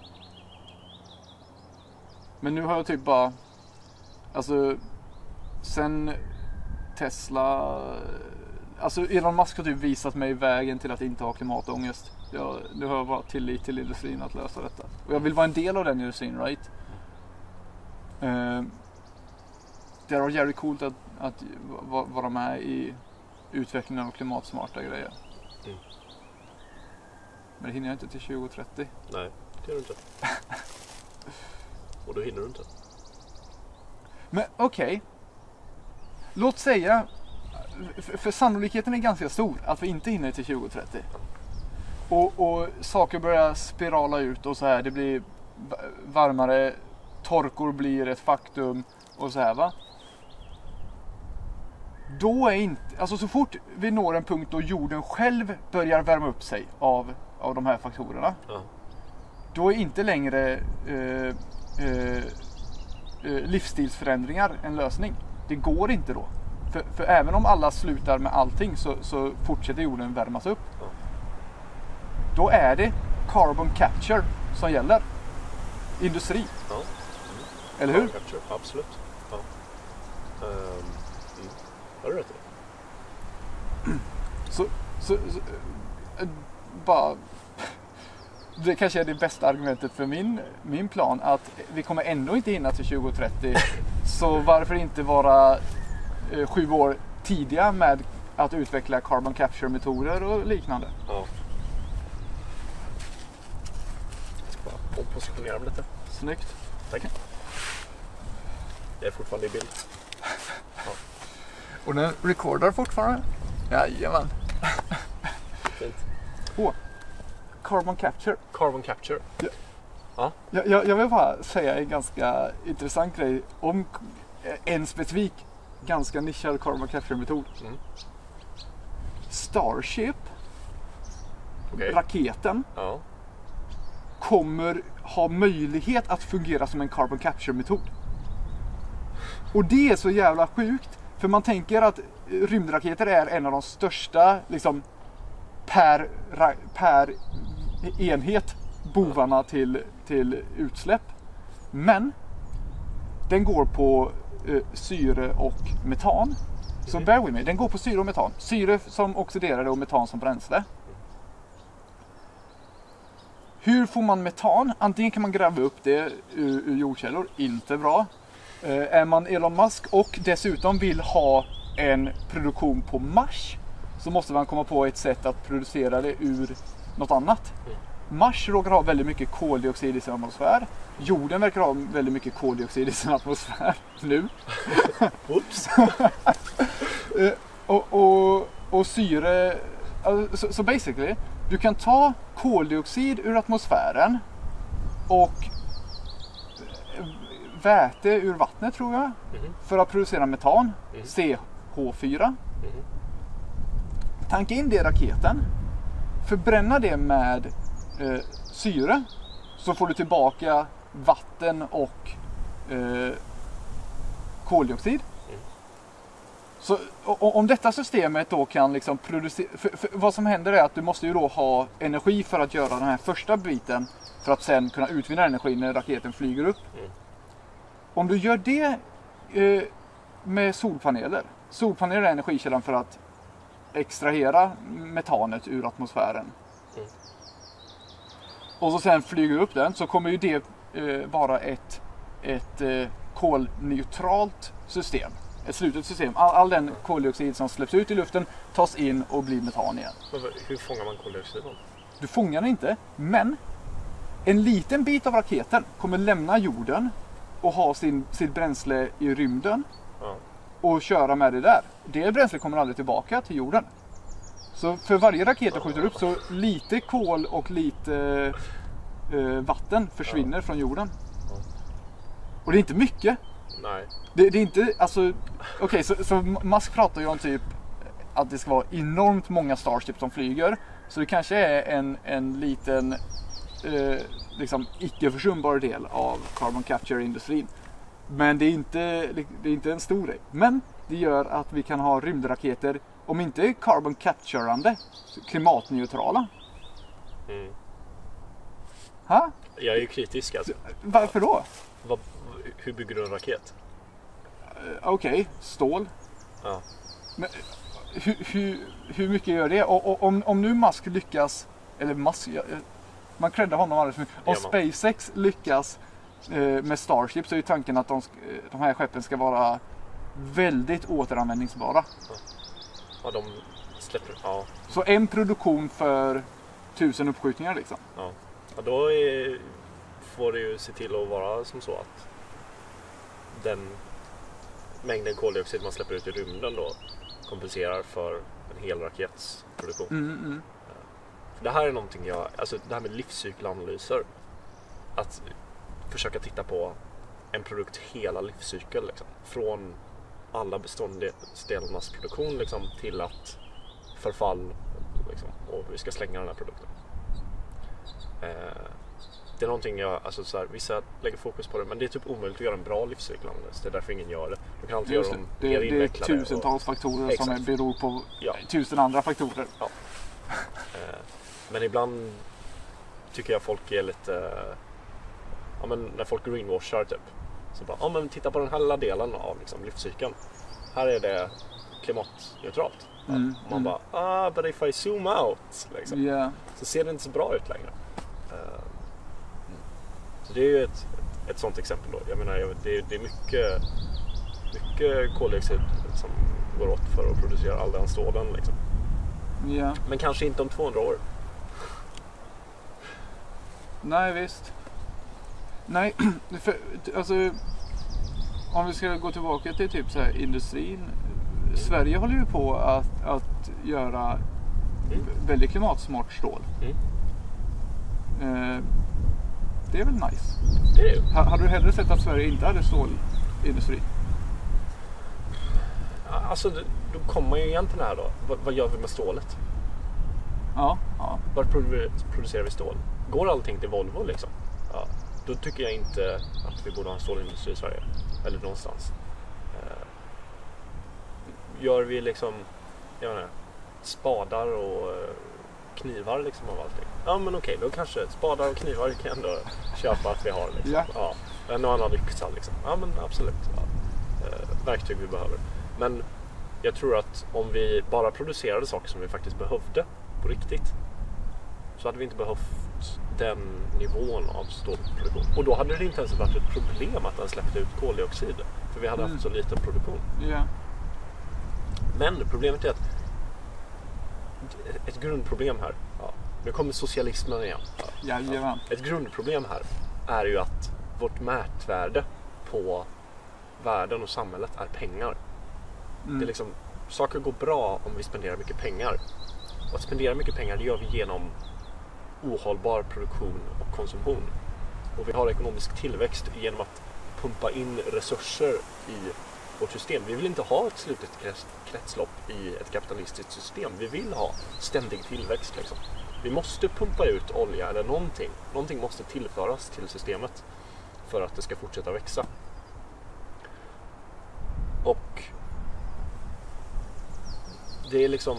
Men nu har jag typ bara, alltså sen Tesla, alltså Elon Musk har typ visat mig vägen till att inte ha klimatångest. Jag, nu har jag bara tillit till industrin att lösa detta. Och jag vill vara en del av den industrin, right? Uh, det var jävligt coolt att, att vara med i utvecklingen av klimatsmarta grejer. Mm. Men det hinner jag inte till tjugo trettio. Nej, det gör du inte. Och då hinner du inte. Men okej. Okay. Låt säga, för, för sannolikheten är ganska stor att vi inte hinner till tjugo trettio. Och, och saker börjar spirala ut och så här, det blir varmare, torkor blir ett faktum och så här, va? Då är inte, alltså så fort vi når en punkt då jorden själv börjar värma upp sig av, av de här faktorerna, ja. Då är inte längre eh, eh, livsstilsförändringar en lösning. Det går inte då. För, för även om alla slutar med allting så, så fortsätter jorden värmas upp. Ja. Då är det carbon capture som gäller. Industri. Ja. Mm. Eller hur? Capture. Absolut. Ja. Um, mm. Har du rätt i det? Så, så, så äh, bara det kanske är det bästa argumentet för min, min plan, att vi kommer ändå inte hinna till tjugo trettio. Så varför inte vara eh, sju år tidiga med att utveckla carbon capture metoder och liknande. Ja. Bara positionera dem lite. Snyggt. Tack. Jag är fortfarande i bild. Ja. Och den recordar fortfarande? Jajamän. Fint. Åh. Carbon capture. Carbon capture. Ja. Ja. Jag, jag, jag vill bara säga en ganska intressant grej om en specifik, ganska nischad carbon capture metod. Mm. Starship, okay. raketen, ja. kommer ha möjlighet att fungera som en carbon capture-metod. Och det är så jävla sjukt, för man tänker att rymdraketer är en av de största liksom, per, per enhet bovarna till, till utsläpp. Men den går på eh, syre och metan. Så bear with me, den går på syre och metan. Syre som oxiderade och metan som bränsle. Hur får man metan? Antingen kan man gräva upp det ur, ur jordkällor, inte bra. Eh, är man Elon Musk och dessutom vill ha en produktion på Mars, så måste man komma på ett sätt att producera det ur något annat. Mars råkar ha väldigt mycket koldioxid i sin atmosfär. Jorden verkar ha väldigt mycket koldioxid i sin atmosfär nu. Oops. och, och, och syre... Så so, so basically, du kan ta koldioxid ur atmosfären och väte ur vattnet, tror jag, mm-hmm. för att producera metan, mm-hmm. C H fyra. Mm-hmm. Tanka in det i raketen, förbränna det med eh, syre, så får du tillbaka vatten och eh, koldioxid. Mm. Så och, om detta systemet då kan liksom producera, för, för, vad som händer är att du måste ju då ha energi för att göra den här första biten, för att sen kunna utvinna energi när raketen flyger upp. Mm. Om du gör det eh, med solpaneler. Solpaneler är energikällan för att extrahera metanet ur atmosfären. Mm. Och så sen flyger upp den, så kommer ju det eh, vara ett, ett eh, kolneutralt system. Ett slutet system. All, all den koldioxid som släpps ut i luften tas in och blir metan igen. Men hur fångar man koldioxiden? Du fångar den inte, men en liten bit av raketen kommer lämna jorden och ha sin, sitt bränsle i rymden. Ja. Och köra med det där. Det bränslet kommer aldrig tillbaka till jorden. Så för varje raket du skjuter upp, så lite kol och lite eh, vatten försvinner ja. från jorden. Ja. Och det är inte mycket. Nej. Det, det är inte, alltså, okej, okay, så, så Musk pratar ju om typ att det ska vara enormt många Starship som flyger. Så det kanske är en, en liten eh, liksom icke försumbar del av carbon capture-industrin. Men det är, inte, det är inte en stor grej. Men det gör att vi kan ha rymdraketer, om inte carbon capturande, klimatneutrala. Mm. Ha? Jag är ju kritisk alltså. Varför då? Vad, hur bygger du en raket? Uh, Okej, okay. Stål. Ja. Men hur, hur, hur mycket gör det? Och, och, om, om nu Musk lyckas, eller Musk, man creddar honom alldeles för mycket. Om SpaceX lyckas med Starship, så är tanken att de, de här skeppen ska vara väldigt återanvändningsbara. Ja, ja de släpper, ja. Så en produktion för tusen uppskjutningar liksom. Ja, ja då är, får det ju se till att vara som så att den mängden koldioxid man släpper ut i rymden då kompenserar för en hel rakets produktion. Mm, mm. För det här är någonting jag, alltså det här med livscykelanalyser, att försöka titta på en produkt hela livscykeln liksom. Från alla beståndsdelarnas produktion liksom, till att förfall liksom, och vi ska slänga den här produkten. Eh, det är någonting jag, alltså så här, vissa lägger fokus på det, men det är typ omöjligt att göra en bra livscykelanalys. Det är därför ingen gör det. Du kan alltid Just göra dem det. mer det, det är tusentals och, faktorer exakt. Som beror på ja. tusen andra faktorer. Ja. Eh, men ibland tycker jag folk är lite... Ja, men när folk greenwashar typ, så bara, ja men titta på den här lilla delen av liksom, livscykeln. Här är det klimatneutralt. Ja, mm, man mm. bara, ah but if I zoom out liksom, yeah. så ser det inte så bra ut längre. Uh, så det är ju ett, ett sånt exempel då. Jag menar, det är, det är mycket, mycket koldioxid som går åt för att producera all den stålen liksom. Yeah. Men kanske inte om tvåhundra år. Nej, visst. Nej, för, alltså om vi ska gå tillbaka till typ så här industrin. Mm. Sverige håller ju på att, att göra mm. väldigt klimatsmart stål. Mm. Eh, det är väl nice. Det är det. H- hade du hellre sett att Sverige inte hade stålindustri? Alltså då kommer man ju igen till det här då. Vad, vad gör vi med stålet? Ja, ja. Var producerar vi stål? Går allting till Volvo liksom? Ja. då tycker jag inte att vi borde ha en stålindustri i Sverige. Eller någonstans. Eh, gör vi liksom, jag vet inte, spadar och eh, knivar liksom av allting. Ja men okej, då kanske spadar och knivar kan jag ändå köpa att vi har liksom. Ja. Ja, en och annan yxa liksom. Ja men absolut. Ja. Eh, verktyg vi behöver. Men jag tror att om vi bara producerade saker som vi faktiskt behövde på riktigt, så hade vi inte behövt den nivån av stålproduktion. Och då hade det inte ens varit ett problem att den släppte ut koldioxid. För vi hade Mm. haft så liten produktion. Ja. Men problemet är att ett grundproblem här, ja, nu kommer socialismen igen. Ja, Jajamän. ja. Ett grundproblem här är ju att vårt mätvärde på världen och samhället är pengar. Mm. Det är liksom, saker går bra om vi spenderar mycket pengar. Och att spendera mycket pengar, det gör vi genom ohållbar produktion och konsumtion. Och vi har ekonomisk tillväxt genom att pumpa in resurser i vårt system. Vi vill inte ha ett slutet kretslopp i ett kapitalistiskt system. Vi vill ha ständig tillväxt liksom. Vi måste pumpa ut olja eller någonting. Någonting måste tillföras till systemet för att det ska fortsätta växa. Och det är liksom,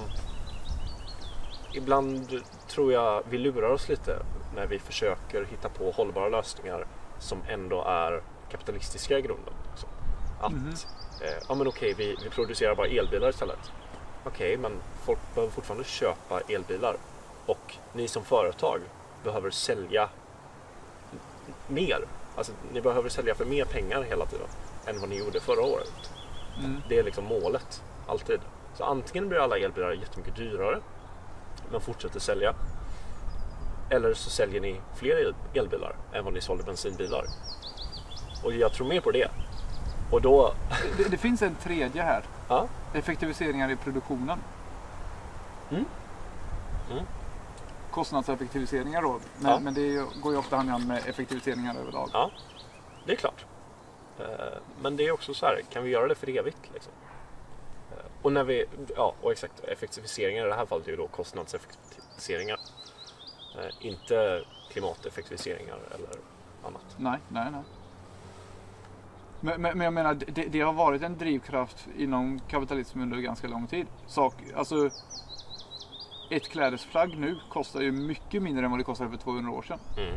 ibland tror jag vi lurar oss lite när vi försöker hitta på hållbara lösningar som ändå är kapitalistiska i grunden. Liksom. Att, Mhm. eh, ja men okej, vi, vi producerar bara elbilar istället. Okej, men folk behöver fortfarande köpa elbilar. Och ni som företag behöver sälja mer. Alltså ni behöver sälja för mer pengar hela tiden än vad ni gjorde förra året. Mm. Det är liksom målet, alltid. Så antingen blir alla elbilar jättemycket dyrare men fortsätter sälja. Eller så säljer ni fler el- elbilar än vad ni sålde bensinbilar. Och jag tror mer på det. Och då... Det, det finns en tredje här. Ja. Effektiviseringar i produktionen. Mm. Mm. Kostnadseffektiviseringar då. Men, Ja. men det är ju, går ju ofta hand i hand med effektiviseringar överlag. Ja, det är klart. Eh, Men det är också så här, kan vi göra det för evigt liksom? Eh, Och när vi, ja, och exakt, effektiviseringar i det här fallet är ju då kostnadseffektiviseringar. Eh, Inte klimateffektiviseringar eller annat. Nej, nej, nej. Men, men, men jag menar, det, det har varit en drivkraft inom kapitalismen under ganska lång tid. Sak, alltså, ett klädesplagg nu kostar ju mycket mindre än vad det kostade för tvåhundra år sedan. Mm.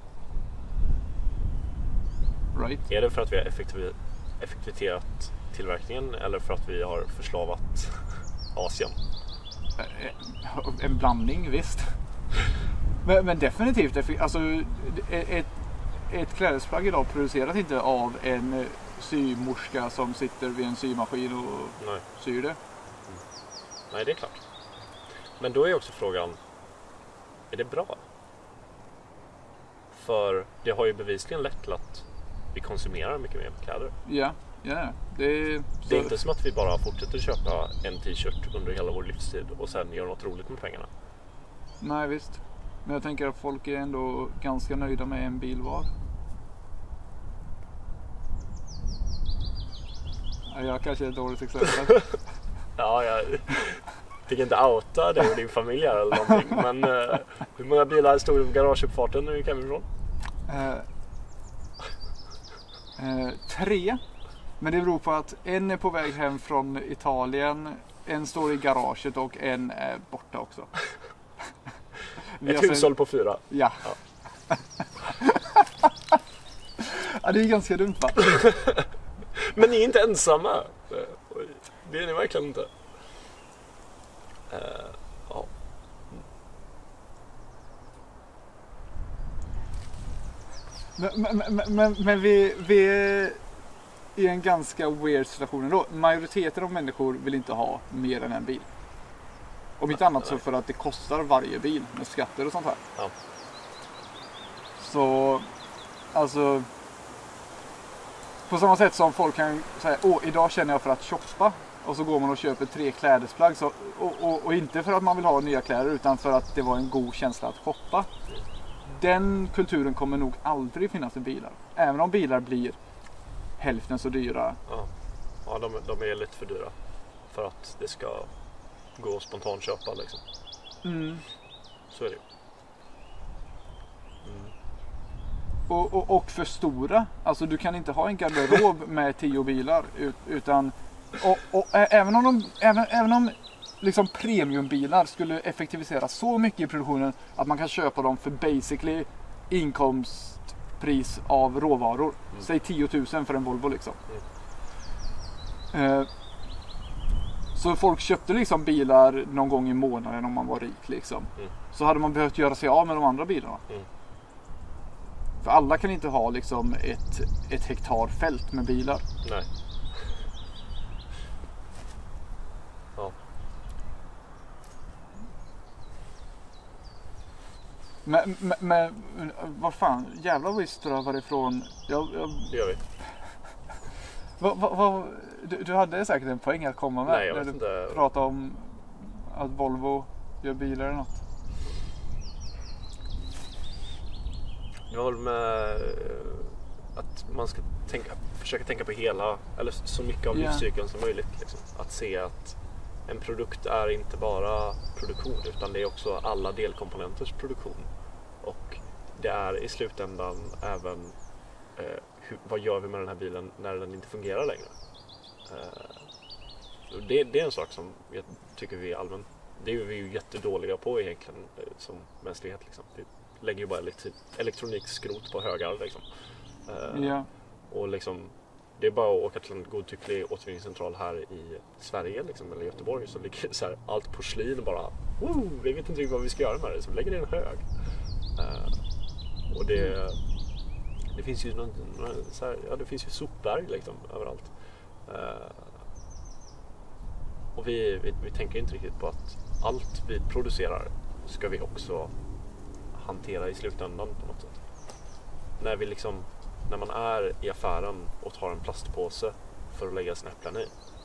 Right? Är det för att vi har effektiv- effektiviterat tillverkningen eller för att vi har förslavat Asien? Eh, En blandning, visst. Men, men definitivt, effe- alltså, ett, ett klädesplagg idag produceras inte av en symorska som sitter vid en symaskin och Nej. syr det. Nej, det är klart. Men då är också frågan, är det bra? För det har ju bevisligen lett till att vi konsumerar mycket mer kläder. Ja, ja. Det är, Det är inte som att vi bara fortsätter köpa en t-shirt under hela vår livstid och sen gör något roligt med pengarna. Nej, visst. Men jag tänker att folk är ändå ganska nöjda med en bil var. Ja, jag kanske är ett dåligt exempel. Ja, jag fick inte outa dig och din familj här eller någonting. Men eh, hur många bilar stod i garageuppfarten när vi kom ifrån? Eh, eh, tre. Men det beror på att en är på väg hem från Italien, en står i garaget och en är borta också. Vi Ett har sen- hushåll på fyra. Ja. Ja, det är ganska dumt, va? Men ni är inte ensamma. Eh, Det är ni verkligen inte. Eh, ja. Men, men, men, men, men vi, vi är i en ganska weird situation ändå. Majoriteten av människor vill inte ha mer än en bil. Om inte annat så för att det kostar varje bil med skatter och sånt här. Ja. Så, alltså... På samma sätt som folk kan säga, åh, idag känner jag för att shoppa. Och så går man och köper tre klädesplagg. Så, och, och, och inte för att man vill ha nya kläder utan för att det var en god känsla att shoppa. Den kulturen kommer nog aldrig finnas i bilar. Även om bilar blir hälften så dyra. Ja, ja de, de är lite för dyra för att det ska gå att spontanköpa liksom. Mm. Så är det ju. Mm. Och, och, och för stora. Alltså du kan inte ha en garderob med tio bilar. Ut, utan, och, och även om, de, även, även om liksom premiumbilar skulle effektivisera så mycket i produktionen att man kan köpa dem för basically inkomstpris av råvaror. Mm. Säg tio tusen för en Volvo liksom. Mm. Eh, så folk köpte liksom bilar någon gång i månaden om man var rik liksom. Mm. Så hade man behövt göra sig av med de andra bilarna. Mm. För alla kan inte ha liksom ett, ett hektar fält med bilar. Nej. Ja. Men, men, men vad fan, jävlar vad vi strövar ifrån. Jag, jag... Det gör vi. vad, vad, vad, du, du hade säkert en poäng att komma med. Nej, jag när vet du inte. pratade om att Volvo gör bilar eller något. Jag håller med att man ska tänka, försöka tänka på hela, eller så mycket av Yeah. livscykeln som möjligt. Liksom. Att se att en produkt är inte bara produktion utan det är också alla delkomponenters produktion. Och det är i slutändan även eh, hur, vad gör vi med den här bilen när den inte fungerar längre. Eh, det, det är en sak som jag tycker vi är allmänt, det är vi ju jättedåliga på egentligen eh, som mänsklighet. Liksom. Vi lägger ju bara elektronikskrot på högar liksom. Eh, Ja. och liksom det är bara att åka till en godtycklig återvinningscentral här i Sverige liksom, eller Göteborg, så ligger så här, allt porslin bara, wow, vi vet inte riktigt vad vi ska göra med det, så vi lägger det i en hög. Uh, och det, det finns ju någon, så här, ja, det finns ju sopberg liksom överallt. Uh, och vi, vi, vi tänker inte riktigt på att allt vi producerar ska vi också hantera i slutändan på något sätt. När vi liksom När man är i affären och tar en plastpåse för att lägga sina äpplen i,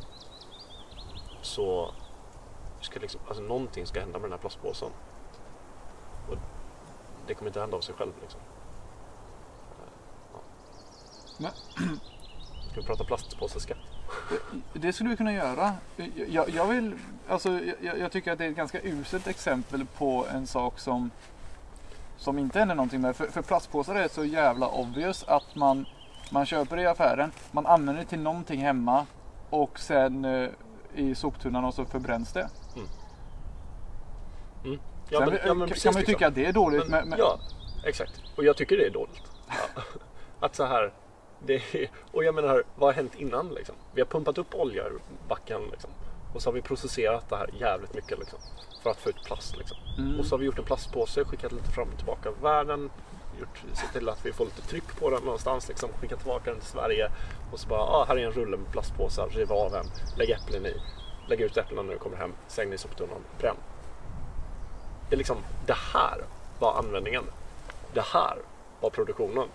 så ska liksom, alltså någonting ska hända med den här plastpåsen. Och det kommer inte hända av sig själv liksom. Ja. Nej. Ska vi prata plastpåseskatt? Det skulle vi kunna göra. Jag, jag, vill, alltså, jag, jag tycker att det är ett ganska uselt exempel på en sak som som inte händer någonting med. För, för plastpåsar är så jävla obvious att man, man köper det i affären, man använder det till någonting hemma och sen eh, i soptunnan och så förbränns det. Mm. Mm. Ja, sen men, ja, men kan precis, man ju liksom. tycka att det är dåligt. Men, med, med... Ja, exakt. Och jag tycker det är dåligt. Ja. Att så här, det är, och jag menar, vad har hänt innan liksom? Vi har pumpat upp olja ur backen liksom. Och så har vi processerat det här jävligt mycket liksom, för att få ut plast liksom. Mm. Och så har vi gjort en plastpåse, skickat lite fram och tillbaka över världen, gjort, sett till att vi får lite tryck på den någonstans liksom, skickat tillbaka den till Sverige och så bara, ah, här är en rulle med plastpåsar, riv av en, lägg äpplen i, lägg ut äpplen när du kommer hem, säng i soptunnan, bränn. Det är liksom, det här var användningen, det här var produktionen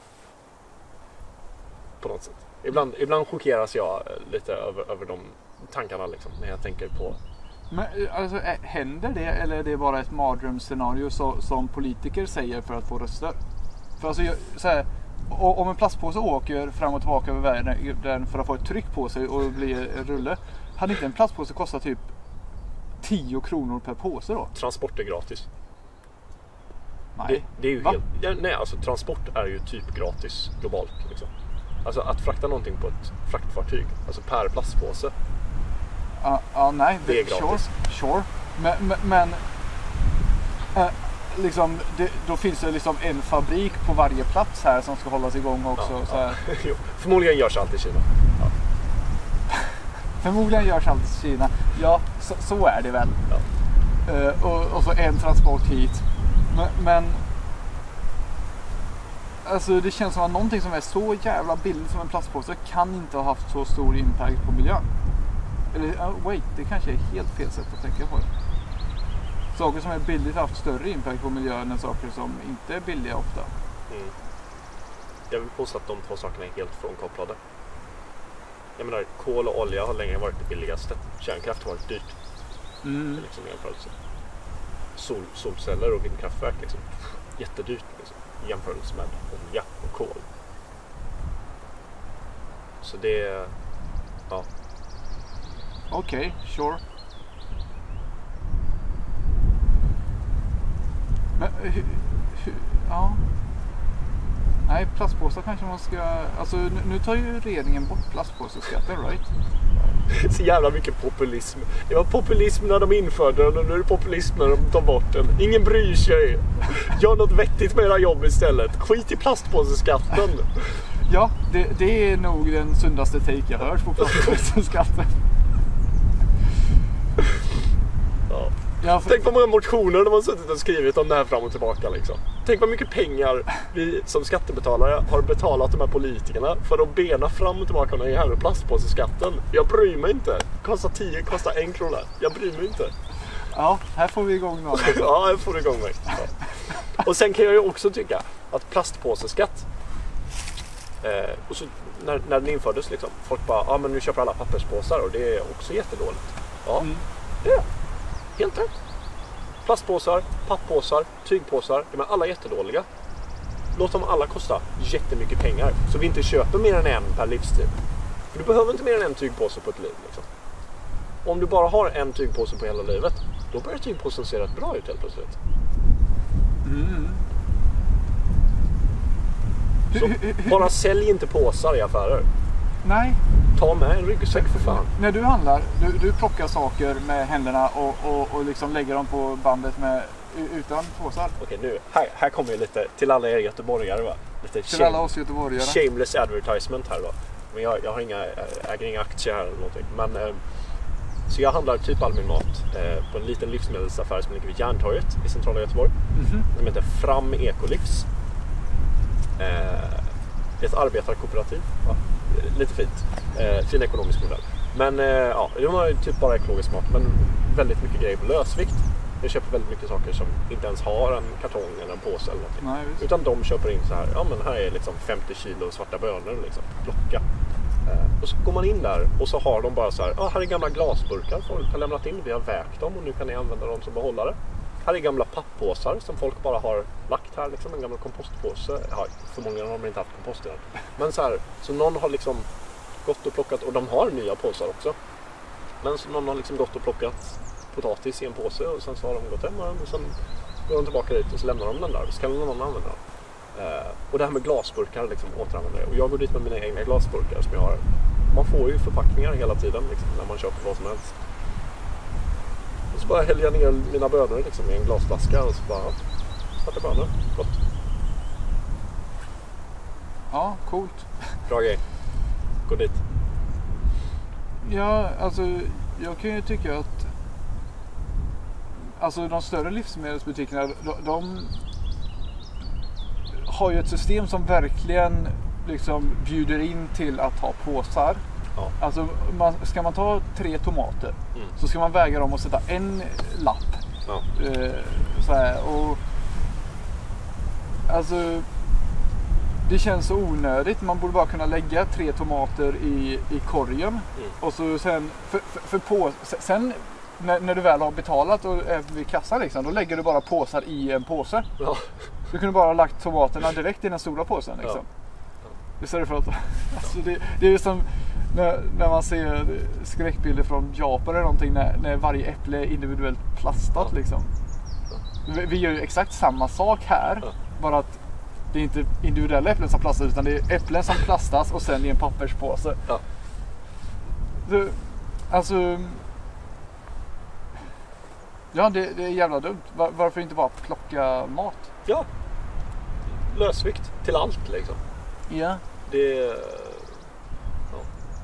på något sätt. Ibland, ibland chockeras jag lite över, över de tankarna liksom, när jag tänker på. Men alltså, händer det eller är det bara ett mardrömsscenario så, som politiker säger för att få röster? För alltså, så här, om en plastpåse åker fram och tillbaka över världen för att få ett tryck på sig och bli en rulle, hade inte en plastpåse kostat typ tio kronor per påse då? Transport är gratis. Nej. Det, det är ju Va? helt, ja, nej, alltså transport är ju typ gratis globalt liksom. Alltså att frakta någonting på ett fraktfartyg, alltså per plastpåse. Ja, uh, uh, nej, det är gratis. Sure, sure. Men, men, men uh, liksom, det, då finns det liksom en fabrik på varje plats här som ska hållas igång också. Ja, så här. Ja. Jo, förmodligen görs allt i Kina. Ja. Förmodligen görs allt i Kina. Ja, så, så är det väl. Ja. Uh, och, och så en transport hit. Men, men alltså det känns som att någonting som är så jävla billigt som en plastpåse kan inte ha haft så stor impact på miljön. Eller uh, wait, det kanske är helt fel sätt att tänka på det. Saker som är billigt har haft större impact på miljön än saker som inte är billiga ofta. Mm. Jag vill påstå att de två sakerna är helt frånkopplade. Jag menar, kol och olja har länge varit det billigaste. Kärnkraft har varit dyrt. Mm. Det är liksom jämförelse. Sol, solceller och vindkraftverk liksom. Jättedyrt liksom, i jämförelse med olja och kol. Så det är, ja. Okej, okay, sure. Men hur, hur, ja. Nej, plastpåsar kanske man ska... Alltså nu, nu tar ju regeringen bort plastpåseskatten, right? Så jävla mycket populism. Det var populism när de införde den och nu är det populism när de tar bort den. Ingen bryr sig. Gör något vettigt med era jobb istället. Skit i plastpåseskatten. Ja, det, det är nog den sundaste take jag hört på plastpåseskatten. Ja. Ja, för... Tänk vad många motioner de har suttit och skrivit om det här fram och tillbaka liksom. Tänk vad mycket pengar vi som skattebetalare har betalat de här politikerna för att bena fram och tillbaka när jag här med plastpåseskatten. Jag bryr mig inte. Kostar tio, kostar en krona. Jag bryr mig inte. Ja, här får vi igång någon. Ja, här får du igång mig. Ja. Och sen kan jag ju också tycka att plastpåseskatt eh, och så när, när den infördes liksom, folk bara, ja ah, men nu köper alla papperspåsar och det är också jättedåligt. Ja, mm. det är helt rätt. Plastpåsar, papppåsar, tygpåsar, de är alla jättedåliga. Låt dem alla kosta jättemycket pengar så vi inte köper mer än en per livstid. För du behöver inte mer än en tygpåse på ett liv liksom. Om du bara har en tygpåse på hela livet, då börjar tygpåsen se rätt bra ut helt plötsligt. Mm. Så bara sälj inte påsar i affärer. Nej. Ta med en ryggsäck för fan. När du handlar, du, du plockar saker med händerna och, och, och liksom lägger dem på bandet med, utan påsar. Okej, nu, här, här kommer ju lite till alla er göteborgare va? Lite till alla oss göteborgare. Shameless advertisement här va. Men jag, jag har inga, äger inga aktier här eller någonting. Men, eh, så jag handlar typ all min mat eh, på en liten livsmedelsaffär som ligger vid Järntorget i centrala Göteborg. Mm-hmm. Den heter Fram Ecolivs. Eh, det är ett arbetarkooperativ. Va? Lite fint. Eh, fin ekonomisk modell. Men eh, ja, de har ju typ bara ekologisk mat. Men väldigt mycket grejer på lösvikt. Jag köper väldigt mycket saker som inte ens har en kartong eller en påse eller någonting. Nej, utan de köper in så här. Ja men här är liksom femtio kilo svarta bönor liksom. Plocka. Eh, och så går man in där och så har de bara så här. Ja här är gamla glasburkar folk har lämnat in. Vi har vägt dem och nu kan ni använda dem som behållare. Här är gamla papppåsar som folk bara har lagt här liksom, en gammal kompostpåse. Ja, förmodligen har de inte haft kompost i den. Men så här, så någon har liksom gått och plockat, och de har nya påsar också. Men så någon har liksom gått och plockat potatis i en påse och sen så har de gått hem och sen går de tillbaka dit och så lämnar de den där och så kan någon annan använda den. Uh, och det här med glasburkar liksom återanvänder. Och jag går dit med mina egna glasburkar som jag har. Man får ju förpackningar hela tiden liksom, när man köper vad som helst. Och så bara häller jag ner mina bönor liksom, i en glasflaska och så bara svarta bönor. Gott. Ja, coolt. Bra grej. Gå dit. Ja, alltså jag kan ju tycka att alltså de större livsmedelsbutikerna de, de har ju ett system som verkligen liksom bjuder in till att ha påsar. Ja. Alltså man, ska man ta tre tomater mm. så ska man väga dem och sätta en lapp. Ja. Eh, så här, och alltså det känns så onödigt. Man borde bara kunna lägga tre tomater i, i korgen mm. och så sen för, för, för på, sen när, när du väl har betalat och är vid kassan liksom, då lägger du bara påsar i en påse. Ja. Du kunde bara ha lagt tomaterna direkt i den stora påsen liksom. Ja. Istället för att alltså det, det är som när, när man ser skräckbilder från Japan eller någonting när, när varje äpple är individuellt plastat ja. liksom. Ja. Vi, vi gör ju exakt samma sak här, ja. bara att det är inte individuella äpplen som plastas utan det är äpplen som plastas och sen i en papperspåse. Ja. Så, alltså ja, det, det är jävla dumt. Var, varför inte bara plocka mat? Ja. Lösvikt till allt liksom. Ja. Det ja.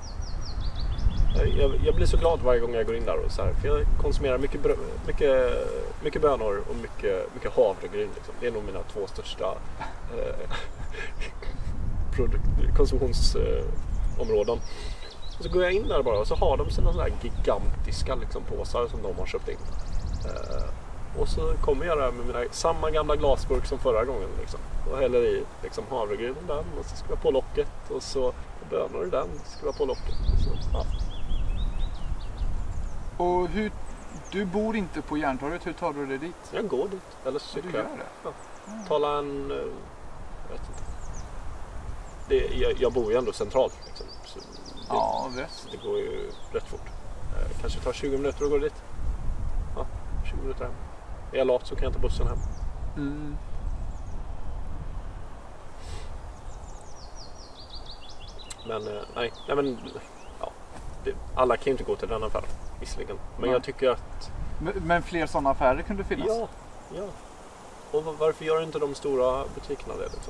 jag, jag blir så glad varje gång jag går in där och så här, för jag konsumerar mycket brö, mycket mycket bönor och mycket mycket havregryn liksom. Det är nog mina två största eh, produkt, konsumtionsområden. Och så går jag in där bara och så har de sina sådana här gigantiska liksom påsar som de har köpt in. Uh, och så kommer jag där med mina, samma gamla glasburk som förra gången liksom, och häller i liksom havregryn i den och så ska jag på locket och så bönor i den ska jag på locket och så, ja. Och hur, du bor inte på Järntorget, hur tar du dig dit? Jag går dit, eller cyklar. Du gör det? Ja. Mm. Tala en uh, jag vet inte det, jag, jag bor ju ändå centralt liksom, så det, ja, rätt. Det går ju rätt fort. uh, kanske tar tjugo minuter att gå dit. Ja, tjugo minuter hem. Är jag lat så kan jag ta bussen hem. Mm. Men eh, nej, nej men ja, det, alla kan ju inte gå till den affären visserligen. Men Nej. jag tycker att Men, men fler sådana affärer kunde finnas? ja, ja. Och var- varför gör inte de stora butikerna det liksom?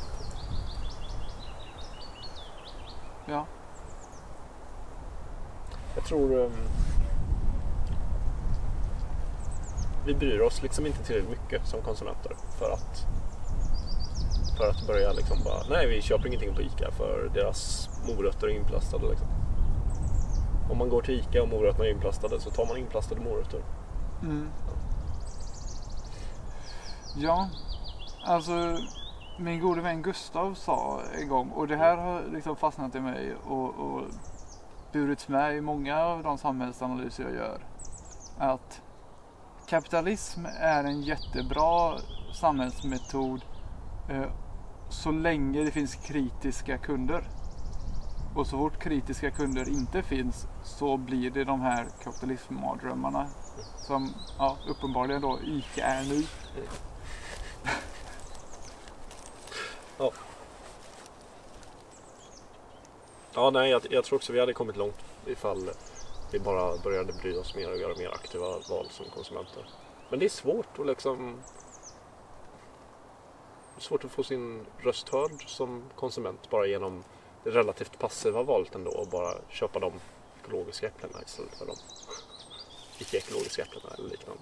Ja. Jag tror um, vi bryr oss liksom inte tillräckligt mycket som konsumenter för att för att börja liksom bara, nej vi köper ingenting på ICA för deras morötter är inplastade liksom. Om man går till ICA och morötterna är inplastade så tar man inplastade morötter. Mm. Ja, alltså min gode vän Gustav sa en gång, och det här har liksom fastnat i mig och, och burits med i många av de samhällsanalyser jag gör, att kapitalism är en jättebra samhällsmetod eh, så länge det finns kritiska kunder. Och så fort kritiska kunder inte finns så blir det de här kapitalismmardrömmarna som ja, uppenbarligen då ICA är nu. Ja. Ja, nej, jag, jag tror också vi hade kommit långt ifall vi bara började bry oss mer och göra mer aktiva val som konsumenter. Men det är svårt att liksom svårt att få sin röst hörd som konsument bara genom det relativt passiva valet ändå och bara köpa de ekologiska äpplena istället för de icke-ekologiska äpplena eller liknande.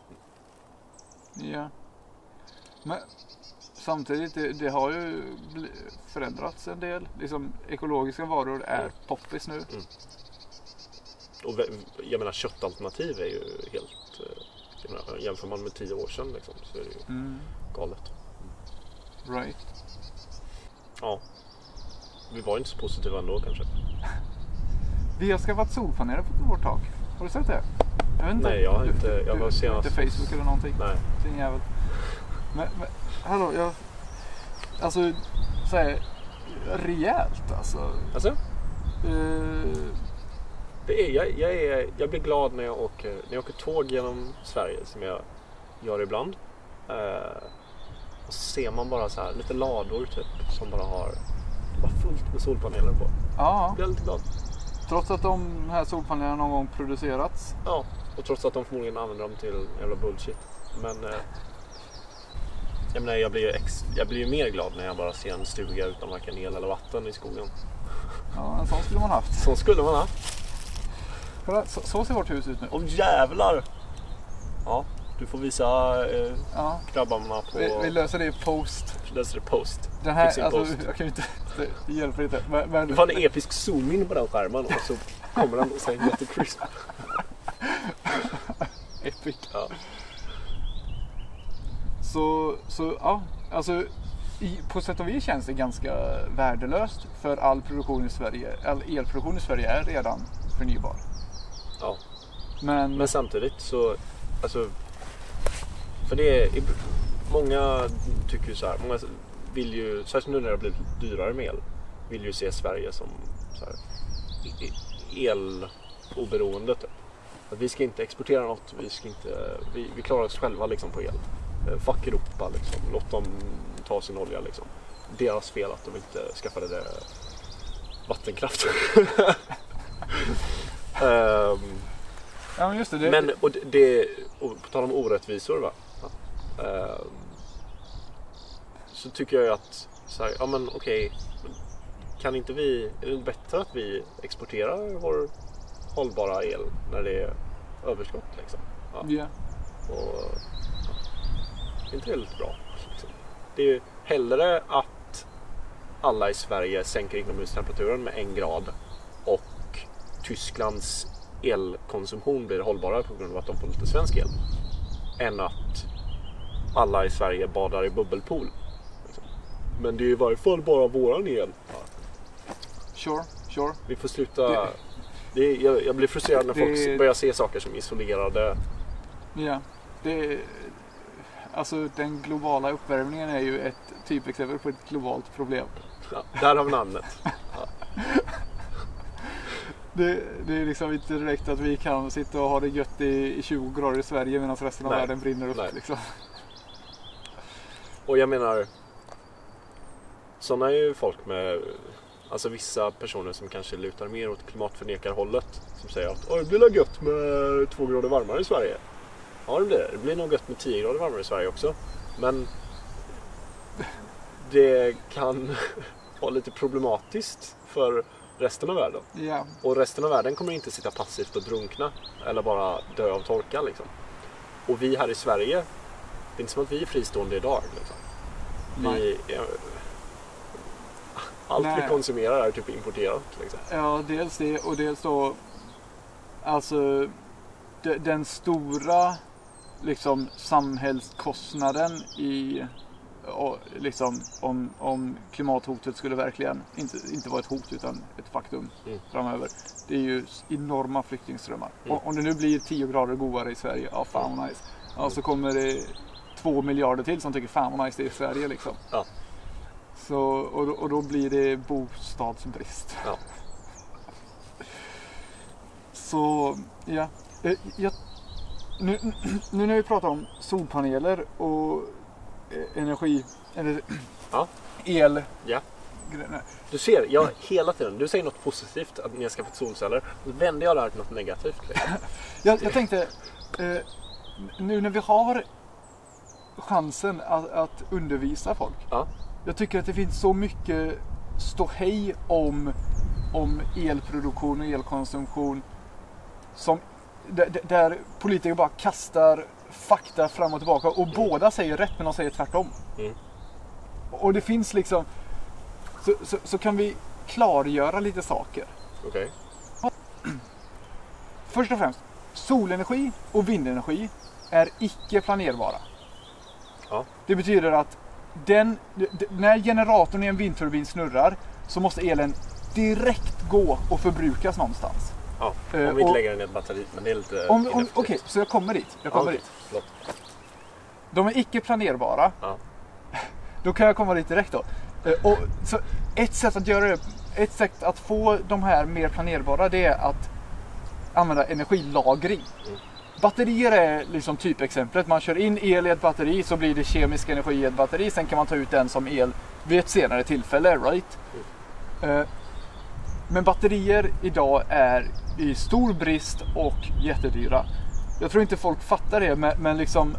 Ja. Men samtidigt, det, det har ju bli, förändrats en del. Liksom, ekologiska varor är Mm. poppis nu. Mm. Och vä- jag menar köttalternativ är ju helt eh, jag menar, jämför man med tio år sedan liksom, så är det ju Mm. galet. Right. Ja. Vi var inte så positiva ändå kanske. Vi har skaffat solpaneler på vårt tak. Har du sett det? Jag vet inte. Nej, jag har inte- Du- jag du- var du- senast- Inte Facebook eller någonting. Nej. Sin jävel. Men, men hallå, jag... Alltså, så här, rejält alltså. Alltså, Eh, det är, jag, jag, är, jag blir glad när jag åker, när jag åker tåg genom Sverige som jag gör ibland. Eh, och så ser man bara så här lite lador typ som bara har bara fullt med solpaneler på. ja, Jag blir lite glad. trots att de här solpanelerna någon gång producerats. Ja, och trots att de förmodligen använder dem till jävla bullshit. Men eh, jag menar, jag blir ju ex, jag blir ju mer glad när jag bara ser en stuga utan varken el eller vatten i skogen. Ja, en sån skulle man haft. Så skulle man ha. Kolla, så, så ser vårt hus ut nu. Åh jävlar! Ja, du får visa eh, Ja, grabbarna på vi, vi löser det i post. löser det post. Den här, Fixing alltså, post. jag kan ju inte, det, det hjälper inte. Men, men, Det var en episk zoom-in på den skärmen och så kommer den och säger jättecrisp. epic. Ja. Så, så ja, alltså i, på sätt och vis känns det ganska värdelöst för all produktion i Sverige, all elproduktion i Sverige är redan förnybar. Ja. Men, Men samtidigt så, alltså, för det är, många tycker ju så här, många vill ju, särskilt nu när det har blivit dyrare med el, vill ju se Sverige som så här, e- eloberoende typ. Att vi ska inte exportera något, vi ska inte, vi, vi klarar oss själva liksom på el. Eh, Fuck Europa liksom, låt dem ta sin olja liksom. Deras fel att de inte skaffade det vattenkraft. um, ja, men just det. det Men och det- det, och på tal om orättvisor va? Ja. Ehm, så tycker jag ju att så här, ja men okej, kan inte vi, är det inte bättre att vi exporterar vår hållbara el när det är överskott liksom? Ja. ja. Och, ja. Det är inte helt bra liksom. Det är ju hellre att alla i Sverige sänker inomhustemperaturen med en grad och Tysklands elkonsumtion blir hållbarare på grund av att de får lite svensk el än att alla i Sverige badar i bubbelpool liksom. Men det är i varje fall bara våran el. Ja. Sure, sure. Vi får sluta Det- det är, jag, jag blir frustrerad när Det- folk börjar se saker som isolerade. Ja, det, alltså den globala uppvärmningen är ju ett typexempel på ett globalt problem. Ja, där har vi namnet. Det, det är liksom inte direkt att vi kan sitta och ha det gött i, i tjugo grader i Sverige medan resten av Nej. världen brinner upp. Nej. Liksom. Och jag menar, sådana är ju folk med Alltså vissa personer som kanske lutar mer åt klimatförnekarhållet som säger att det blir nog gött med två grader varmare i Sverige. Ja, det blir det. Det blir nog gött med tio grader varmare i Sverige också. Men det kan vara lite problematiskt för resten av världen. Yeah. Och resten av världen kommer inte sitta passivt och drunkna eller bara dö av torka liksom. Och vi här i Sverige, det är inte som att vi är fristående idag liksom. Vi, allt Nej. vi konsumerar är typ importerat liksom. Ja, dels det och dels då alltså de, den stora liksom samhällskostnaden i och, liksom om, om klimathotet skulle verkligen inte, inte vara ett hot utan ett faktum mm. framöver. Det är ju enorma flyktingströmmar. Mm. Och, om det nu blir tio grader godare i Sverige, ja fan vad nice. Ja, mm. så kommer det två miljarder till som tycker fan vad nice det är i Sverige liksom. Ja. Så, och, och då blir det bostadsbrist. Ja. Så, ja. Jag, nu, nu när vi pratar om solpaneler och energi, eller ja. el. Ja. Du ser, jag hela tiden, du säger något positivt att ni har skaffat solceller. Då vänder jag det här till något negativt. jag, jag tänkte, eh, nu när vi har chansen att, att undervisa folk. Ja. Jag tycker att det finns så mycket ståhej om, om elproduktion och elkonsumtion som, där, där politiker bara kastar fakta fram och tillbaka och mm. båda säger rätt men de säger tvärtom. Mm. Och det finns liksom så, så, så kan vi klargöra lite saker. Okej. Okay. Först och främst, solenergi och vindenergi är icke planerbara. Ja. Det betyder att den, när generatorn i en vindturbin snurrar så måste elen direkt gå och förbrukas någonstans. Ja, om vi inte lägger den i ett batteri, men det är lite om, om, Okej, okay, så jag kommer dit. Jag kommer ja, dit. Förlåt. De är icke planerbara. Ja. Då kan jag komma dit direkt då. Och så ett sätt att göra det, ett sätt att få de här mer planerbara, det är att använda energilagring. Mm. Batterier är liksom typexemplet. Man kör in el i ett batteri så blir det kemisk energi i ett batteri. Sen kan man ta ut den som el vid ett senare tillfälle, right? Mm. Men batterier idag är i stor brist och jättedyra. Jag tror inte folk fattar det, men, men liksom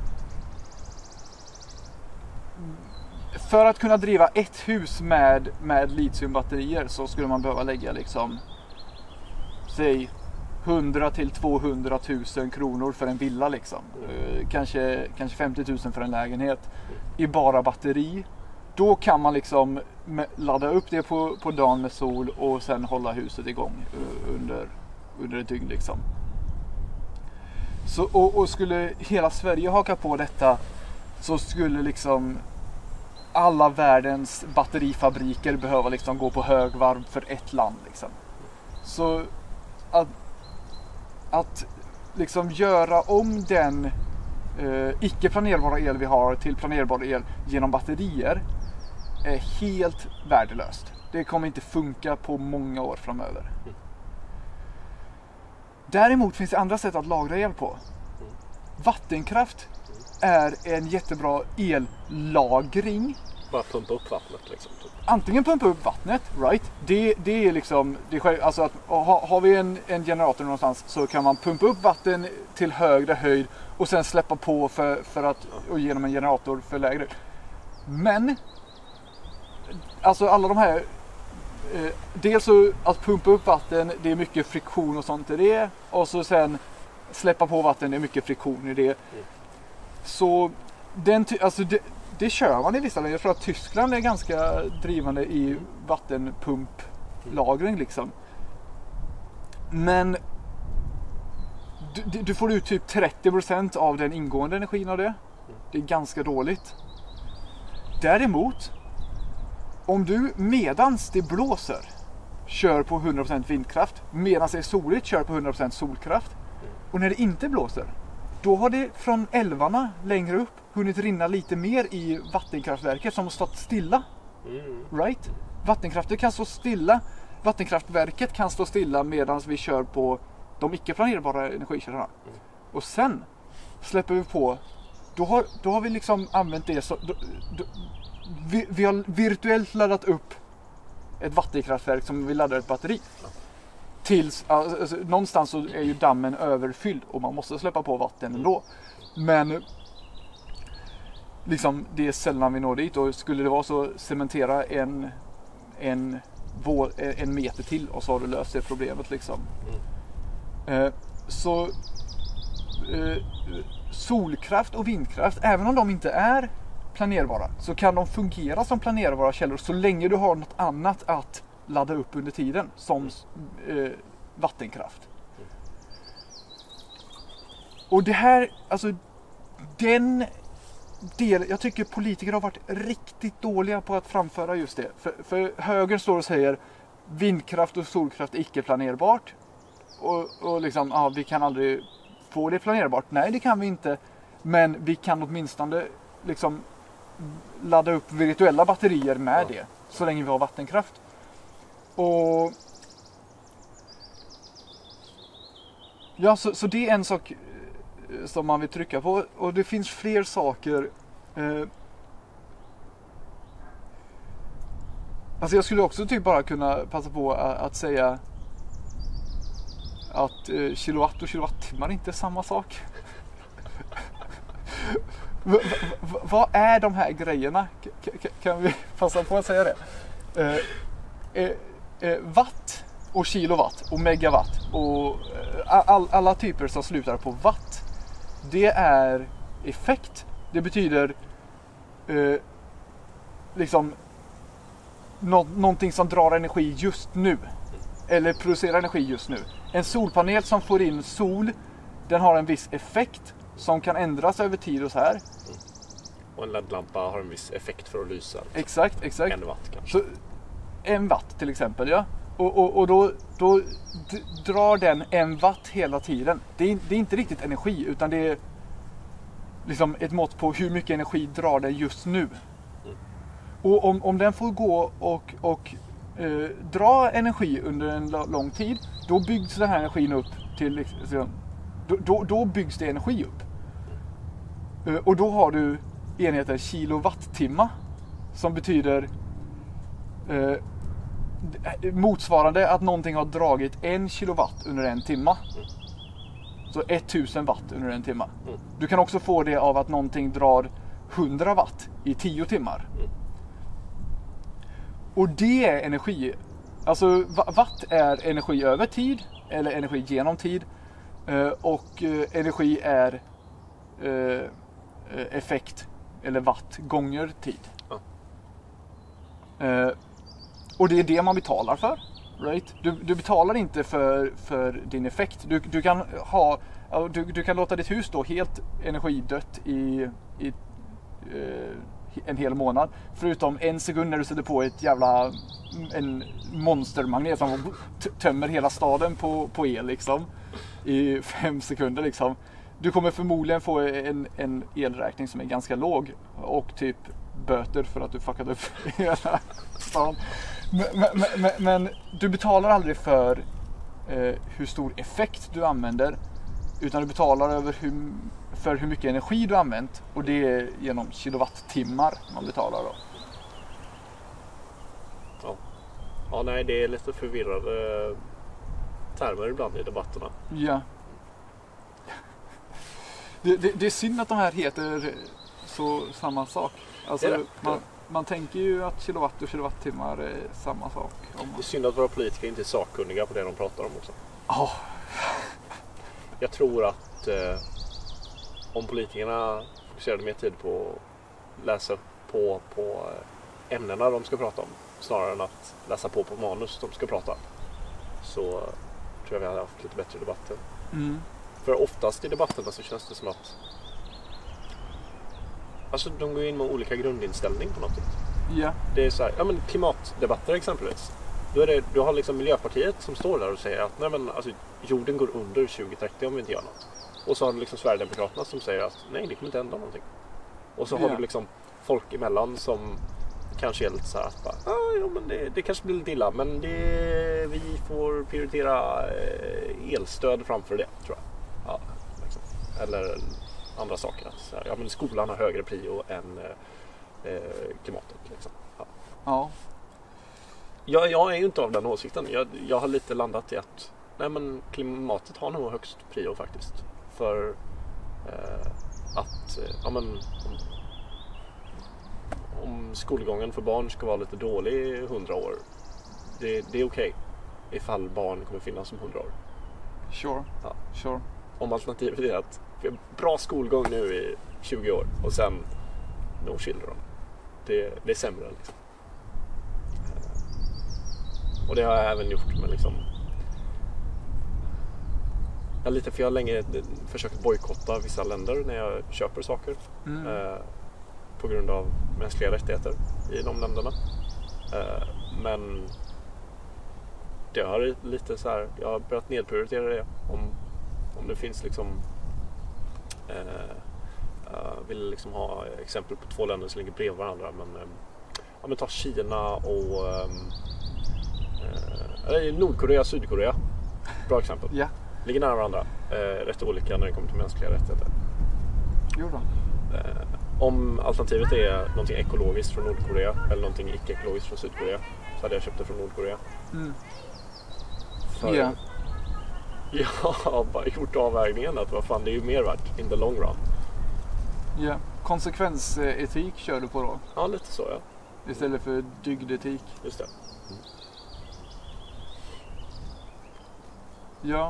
för att kunna driva ett hus med, med litiumbatterier så skulle man behöva lägga liksom säg hundra till tvåhundratusen kronor för en villa liksom. Mm. Kanske, kanske femtio tusen för en lägenhet i bara batteri. Då kan man liksom ladda upp det på, på dagen med sol och sen hålla huset igång under, under ett dygn liksom. Så, och, och skulle hela Sverige haka på detta så skulle liksom alla världens batterifabriker behöva liksom gå på högvarv för ett land liksom. Så att, att liksom göra om den eh, icke planerbara el vi har till planerbar el genom batterier är helt värdelöst. Det kommer inte funka på många år framöver. Mm. Däremot finns det andra sätt att lagra el på. Mm. Vattenkraft är en jättebra ellagring. Bara pumpa upp vattnet liksom. Antingen pumpa upp vattnet, right? Det, det är liksom, det är, alltså att ha, har vi en, en generator någonstans så kan man pumpa upp vatten till högre höjd och sen släppa på för, för att, och genom en generator för lägre. Men alltså alla de här eh, dels så att pumpa upp vatten, det är mycket friktion och sånt i det, och så sen släppa på vatten, det är mycket friktion i det. Mm. Så den alltså det, det kör man i vissa länder. Jag tror att Tyskland är ganska drivande i vattenpumplagring liksom. Men du, du får ut typ trettio procent av den ingående energin av det. Det är ganska dåligt. Däremot om du medans det blåser kör på hundra procent vindkraft, medans det är soligt kör på hundra procent solkraft, och när det inte blåser då har det från älvarna längre upp hunnit rinna lite mer i vattenkraftverket som har stått stilla. Mm. Right? Vattenkraften kan stå stilla. Vattenkraftverket kan stå stilla medan vi kör på de icke planerbara energikällorna. Mm. Och sen släpper vi på, då har, då har vi liksom använt det så, då, då, vi, vi har virtuellt laddat upp ett vattenkraftverk som vill ladda ett batteri. Tills, alltså, någonstans så är ju dammen överfylld och man måste släppa på vatten ändå. Men liksom det är sällan vi når dit, och skulle det vara så, cementera en, en, en meter till och så har du löst det problemet liksom. Eh, så eh, solkraft och vindkraft, även om de inte är planerbara, så kan de fungera som planerbara källor så länge du har något annat att ladda upp under tiden, som eh, vattenkraft. Och det här, alltså den del, jag tycker politiker har varit riktigt dåliga på att framföra just det. För, för högern står och säger vindkraft och solkraft är icke planerbart. Och, och liksom, ja, vi kan aldrig få det planerbart. Nej, det kan vi inte. Men vi kan åtminstone liksom ladda upp virtuella batterier med ja. det. Så länge vi har vattenkraft. Och ja, så, så det är en sak som man vill trycka på. Och det finns fler saker. Eh, alltså jag skulle också typ bara kunna passa på att, att säga att eh, kilowatt och kilowattimmar inte är samma sak. v- v- vad är de här grejerna? K- k- kan vi passa på att säga det? Eh, eh, eh, watt och kilowatt och megawatt och eh, all, alla typer som slutar på watt, det är effekt. Det betyder eh, liksom nå- någonting som drar energi just nu. Eller producerar energi just nu. En solpanel som får in sol, den har en viss effekt som kan ändras över tid och så här. Och en L E D-lampa har en viss effekt för att lysa. Exakt, exakt. En watt kanske. Så, en watt till exempel, ja. Och, och, och då, då d- drar den en watt hela tiden. Det är, det är inte riktigt energi, utan det är liksom ett mått på hur mycket energi drar den just nu. Mm. Och om, om den får gå och, och eh, dra energi under en lång tid, då byggs den här energin upp till liksom, då, då, då byggs det energi upp. Mm. Eh, och då har du enheten kilowattimmar, som betyder eh, motsvarande att någonting har dragit en kilowatt under en timma. Mm. Så tusen watt under en timma. Mm. Du kan också få det av att någonting drar hundra watt i tio timmar. Mm. Och det är energi. Alltså watt är energi över tid, eller energi genom tid. Och energi är effekt, eller watt gånger tid. Mm. Och det är det man betalar för. Right? Du, du betalar inte för, för din effekt. Du, du, kan ha, du, du kan låta ditt hus stå helt energidött i, i eh, en hel månad. Förutom en sekund när du sätter på ett jävla en monstermagnet som t- tömmer hela staden på, på el liksom, i fem sekunder. Liksom. Du kommer förmodligen få en, en elräkning som är ganska låg och typ böter för att du fuckat upp hela stan. Men, men, men, men du betalar aldrig för eh, hur stor effekt du använder, utan du betalar över hur, för hur mycket energi du använt, och det är genom kilowattimmar man betalar då. Ja, ja nej, det är lite förvirrade termer ibland i debatterna. Ja. Det, det, det är synd att de här heter så samma sak. Alltså, det det. Man, man tänker ju att kilowatt och kilowattimmar är samma sak. Om man... Det är synd att våra politiker inte är sakkunniga på det de pratar om också. Oh. Jag tror att eh, om politikerna fokuserade mer tid på att läsa på, på ämnena de ska prata om, snarare än att läsa på på manus de ska prata, så tror jag vi hade haft lite bättre debatter. Mm. För oftast i debatterna så känns det som att alltså de går in med olika grundinställning på något sätt. Ja. Det är så här, ja men klimatdebatter exempelvis. Då är det, du har liksom Miljöpartiet som står där och säger att nej men alltså jorden går under tjugo trettio om vi inte gör något. Och så har du liksom Sverigedemokraterna som säger att nej, det kommer inte hända någonting. Och så har ja. du liksom folk emellan som kanske är lite så här att bara, ah, ja men det, det kanske blir lite illa, men det, vi får prioritera elstöd framför det, tror jag. Ja, liksom. Eller andra saker. Så här, ja, men skolan har högre prio än eh, klimatet. Liksom. Ja. Ja. jag, jag är ju inte av den åsikten. Jag, jag har lite landat i att nej, men klimatet har nog högst prio faktiskt. För eh, att eh, ja, men, om, om skolgången för barn ska vara lite dålig i hundra år, det, det är okej ifall barn kommer finnas om hundra år. Sure. Ja. Sure. Om alternativet är att vi har bra skolgång nu i tjugo år och sen no children. Det, det är sämre liksom. Och det har jag även gjort med liksom jag lite för jag har länge försökt bojkotta vissa länder när jag köper saker Mm. eh, på grund av mänskliga rättigheter i de länderna. Eh, men det har lite så här, jag har börjat nedprioritera det om, om det finns liksom eh, jag vill liksom ha exempel på två länder som ligger bredvid varandra, men eh, ja, men ta Kina och eh, eller Nordkorea och Sydkorea. Bra exempel. Ja. Ligger nära varandra. Eh, rätt olika när det kommer till mänskliga rättigheter. Jo då. Eh, om alternativet är någonting ekologiskt från Nordkorea eller någonting icke-ekologiskt från Sydkorea, så hade jag köpt det från Nordkorea. Mm. För Ja. jag har bara gjort avvägningen att vad fan, det är ju mer värt in the long run. Ja. Konsekvensetik kör du på då? Ja, lite så ja. Istället för dygdetik. Just det. Ja.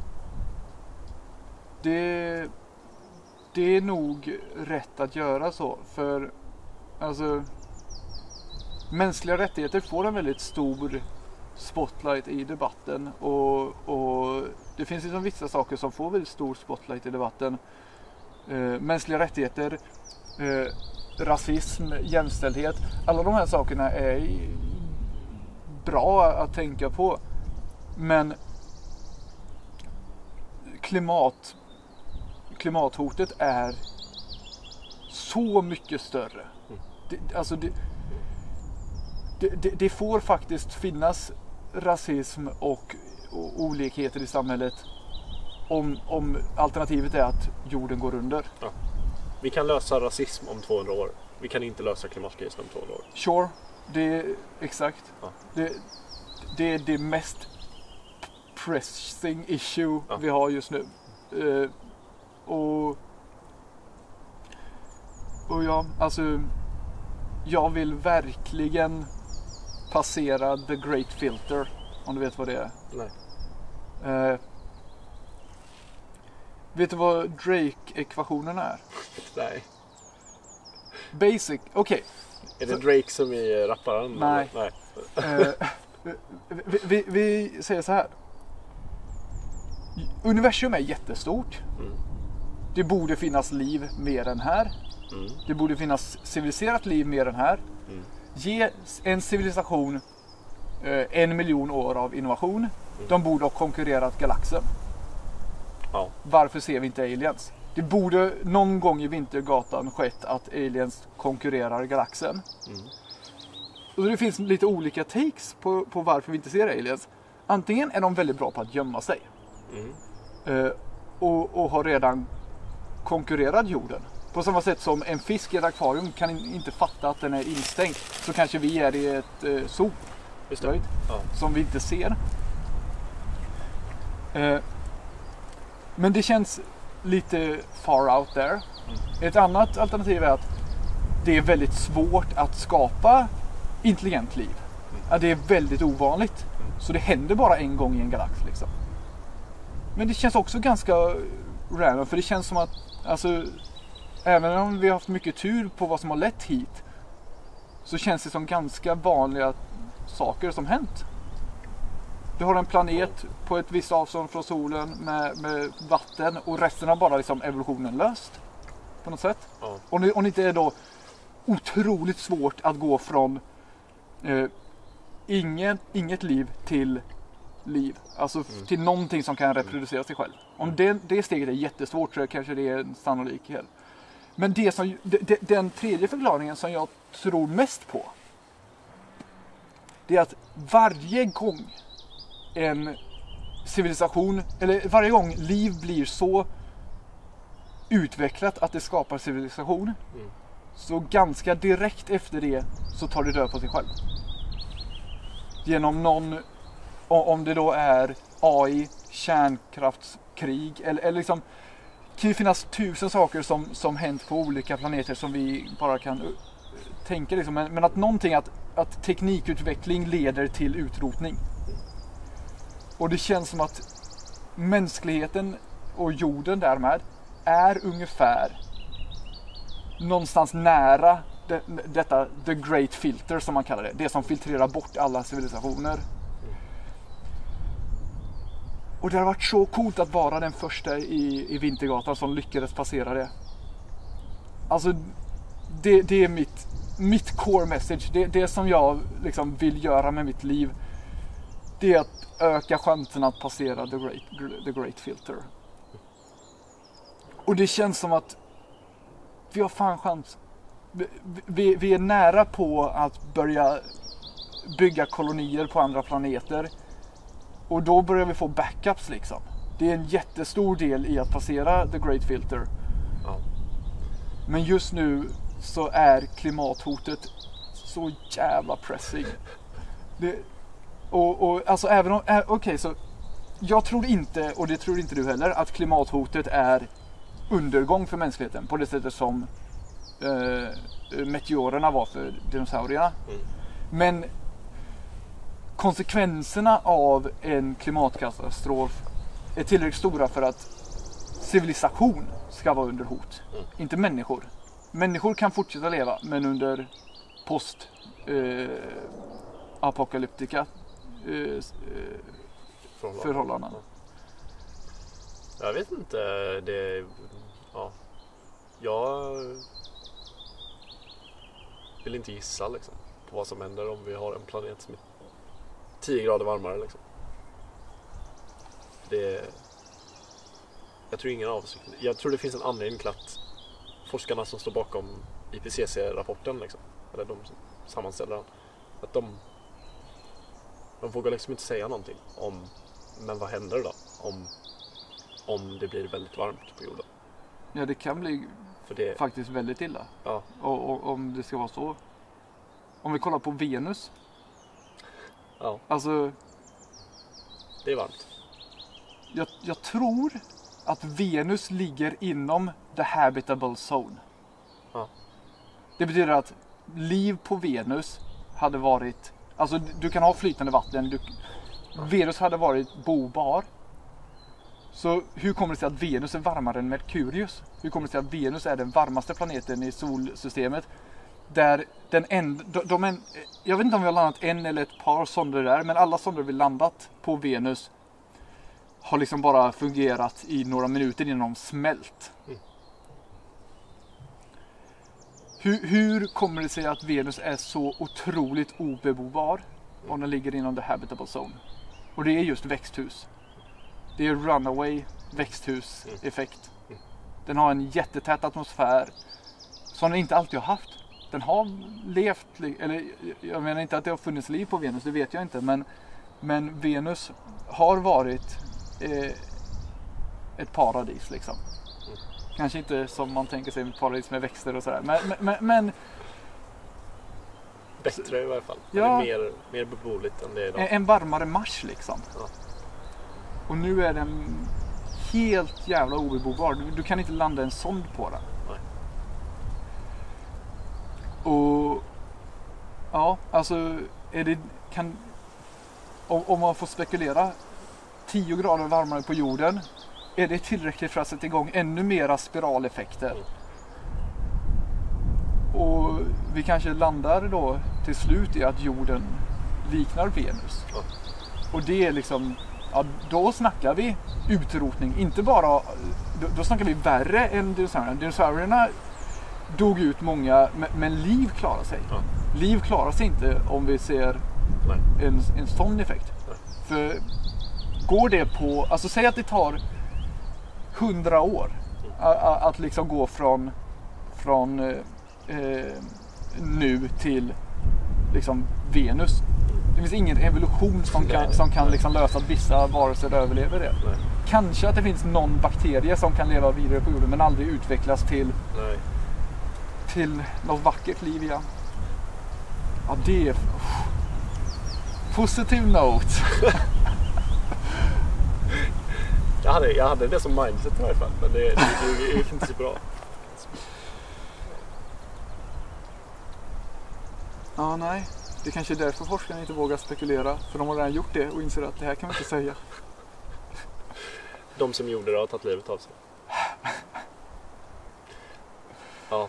Det, det är nog rätt att göra så. För alltså mänskliga rättigheter får en väldigt stor spotlight i debatten. Och, och det finns liksom vissa saker som får väldigt stor spotlight i debatten. Eh, mänskliga rättigheter, eh, rasism, jämställdhet. Alla de här sakerna är bra att tänka på. Men klimat, klimathotet är så mycket större. Det, alltså det, det, det, det får faktiskt finnas rasism och, och olikheter i samhället om, om alternativet är att jorden går under. Ja. Vi kan lösa rasism om tvåhundra år. Vi kan inte lösa klimatkrisen om tvåhundra år. Sure, det är exakt. Ja. Det, det är det mest pressing issue Ja. vi har just nu. Uh, och och ja, alltså jag vill verkligen passera the great filter, om du vet vad det är. Nej. Uh, vet du vad Drake-ekvationen är? Nej. Basic, okej. Okay. Är det Drake som är rapparen? Nej. Nej. Uh, vi, vi, vi säger så här. Universum är jättestort. Mm. Det borde finnas liv mer än här. Mm. Det borde finnas civiliserat liv mer än här. Mm. Ge en civilisation eh, en miljon år av innovation. Mm. De borde ha konkurrerat galaxen. Ja. Varför ser vi inte aliens? Det borde någon gång i Vintergatan skett att aliens konkurrerar galaxen. Mm. Och det finns lite olika takes på, på varför vi inte ser aliens. Antingen är de väldigt bra på att gömma sig. Mm. Uh, och, och har redan konkurrerat jorden. På samma sätt som en fisk i ett akvarium kan inte fatta att den är instängd, så kanske vi är i ett uh, zoo. Just det. Ja. Som vi inte ser. Uh, men det känns lite far out there. Mm. Ett annat alternativ är att det är väldigt svårt att skapa intelligent liv. Mm. Att det är väldigt ovanligt. Mm. Så det händer bara en gång i en galax liksom. Men det känns också ganska random, för det känns som att alltså, även om vi har haft mycket tur på vad som har lett hit, så känns det som ganska vanliga saker som hänt. Du har en planet på ett visst avstånd från solen med, med vatten, och resten har bara liksom evolutionen löst på något sätt. Ja. Och det, och det inte är då otroligt svårt att gå från eh, inget, inget liv till liv, alltså mm. till någonting som kan reproducera sig själv. Om mm. det, det steget är jättesvårt, så kanske det är en sannolikhet. Men det som, det, den tredje förklaringen som jag tror mest på, det är att varje gång en civilisation, eller varje gång liv blir så utvecklat att det skapar civilisation, mm. så ganska direkt efter det så tar det död på sig själv. genom någon, om det då är A I, kärnkraftskrig eller, eller liksom, det kan ju finnas tusen saker som, som hänt på olika planeter som vi bara kan uh, tänka liksom. men, men att någonting, att, att teknikutveckling leder till utrotning. Och det känns som att mänskligheten och jorden därmed är ungefär någonstans nära det, detta the great filter som man kallar det. Det som filtrerar bort alla civilisationer. Och det har varit så coolt att vara den första i, i Vintergatan som lyckades passera det. Alltså det, det är mitt, mitt core message. Det, det som jag liksom vill göra med mitt liv, det är att öka chansen att passera the great, the great filter. Och det känns som att vi har fan chans. Vi, vi, vi är nära på att börja bygga kolonier på andra planeter. Och då börjar vi få backups liksom. Det är en jättestor del i att passera the great filter. Ja. Men just nu så är klimathotet så jävla pressing. Det, och, och alltså även om, okej okay, så jag tror inte, och det tror inte du heller, att klimathotet är undergång för mänskligheten på det sättet som eh, meteorerna var för dinosaurierna. Mm. Men konsekvenserna av en klimatkatastrof är tillräckligt stora för att civilisation ska vara under hot. Mm. Inte människor. Människor kan fortsätta leva, men under post eh, apokalyptika eh, förhållanden. förhållanden. Jag vet inte. Det, ja. Jag vill inte gissa liksom, på vad som händer om vi har en planet som är tio grader varmare liksom. Det, jag tror ingen av oss. Jag tror det finns en anledning till att forskarna som står bakom I P C C-rapporten liksom, eller de som sammanställer den, att de de vågar liksom inte säga någonting om, men vad händer då om om det blir väldigt varmt på jorden? Ja, det kan bli för det, faktiskt väldigt illa. Ja. Och, och om det ska vara så. Om vi kollar på Venus. Ja. Alltså, det är varmt. Jag, jag tror att Venus ligger inom the habitable zone. Ja. Det betyder att liv på Venus hade varit, alltså du kan ha flytande vatten, du, ja. Venus hade varit bobar. Så hur kommer det sig att Venus är varmare än Merkurius? Hur kommer det sig att Venus är den varmaste planeten i solsystemet? Där den en, de, de en, jag vet inte om vi har landat en eller ett par sonder där, men alla sonder vi landat på Venus har liksom bara fungerat i några minuter innan de smält. Mm. Hur, hur kommer det sig att Venus är så otroligt obebobar om den ligger inom the habitable zone? Och det är just växthus. Det är runaway växthuseffekt. Den har en jättetät atmosfär som den inte alltid har haft. Den har levt, eller jag menar inte att det har funnits liv på Venus, det vet jag inte, men, men Venus har varit eh, ett paradis liksom. Mm. Kanske inte som man tänker sig ett paradis med växter och sådär, men, men, men bättre i varje fall. Ja, det är mer, mer beboeligt än det är idag. En, en varmare Mars liksom. Ja. Och nu är den helt jävla obebobar. Du, du kan inte landa en sond på den. Nej. Och ja, alltså är det, kan, om, om man får spekulera, tio grader varmare på jorden, är det tillräckligt för att sätta igång ännu mera spiraleffekter? Mm. Och vi kanske landar då till slut i att jorden liknar Venus. Ja. Och det är liksom, ja, då snackar vi utrotning. Inte bara, då, då snackar vi värre än dinosaurierna. Dinosaurierna dog ut många, men, men liv klarar sig. Ja. Liv klarar sig inte om vi ser en, en sån effekt. Nej. För går det på, alltså säg att det tar hundra år mm. att, att liksom gå från, från eh, nu till liksom Venus. Det finns ingen evolution som kan, nej, som kan liksom lösa att vissa varelser överlever det. Nej. Kanske att det finns någon bakterie som kan leva vidare på jorden men aldrig utvecklas till, nej. till något vackert liv igen. Ja, det är... positive note. jag, hade, jag hade det som mindset i varje fall, men det, det, det, det gick inte så bra. Ja, nej. Det är kanske är därför forskarna inte vågar spekulera. För de har redan gjort det och inser att det här kan vi inte säga. De som gjorde det har tagit livet av sig. Ja.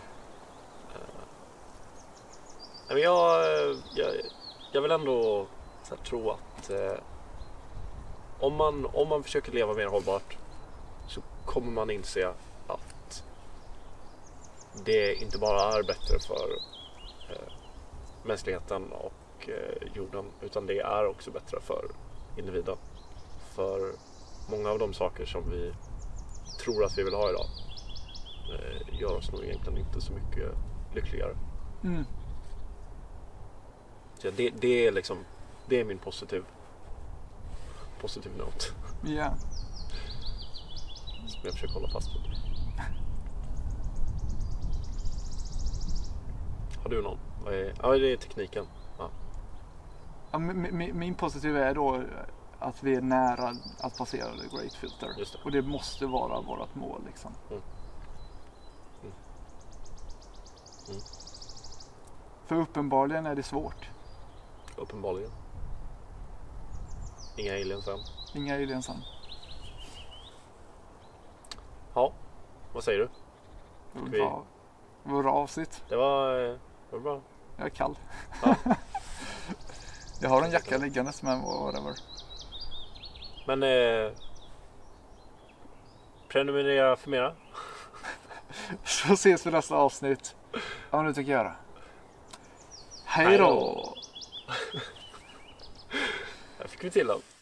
Men jag, jag, jag vill ändå så här, tro att eh, om, man, om man försöker leva mer hållbart så kommer man inse att det inte bara är bättre för eh, mänskligheten och eh, jorden, utan det är också bättre för individen. För många av de saker som vi tror att vi vill ha idag eh, gör oss nog egentligen inte så mycket lyckligare. Mm. Så det, det är liksom, det är min positiv positiv note. Ja. Yeah. Som jag försöker hålla fast vid. Har du någon? Vad är, ja, det är tekniken. Ja. Ja, min, min positiv är då att vi är nära att passera the Great Filter. Just det. Och det måste vara vårt mål liksom. Mm. Mm. Mm. För uppenbarligen är det svårt. Uppenbarligen. Inga aliens än. Inga aliens än. Ja, vad säger du? Det var, det var bra avsnitt. Det var, det var bra. Jag är kall. Ja. Jag har en jacka liggandes men whatever. Men eh, prenumerera för mera. Så ses vi nästa avsnitt. Ja, nu tycker jag det. Hej då! Där fick vi till dem.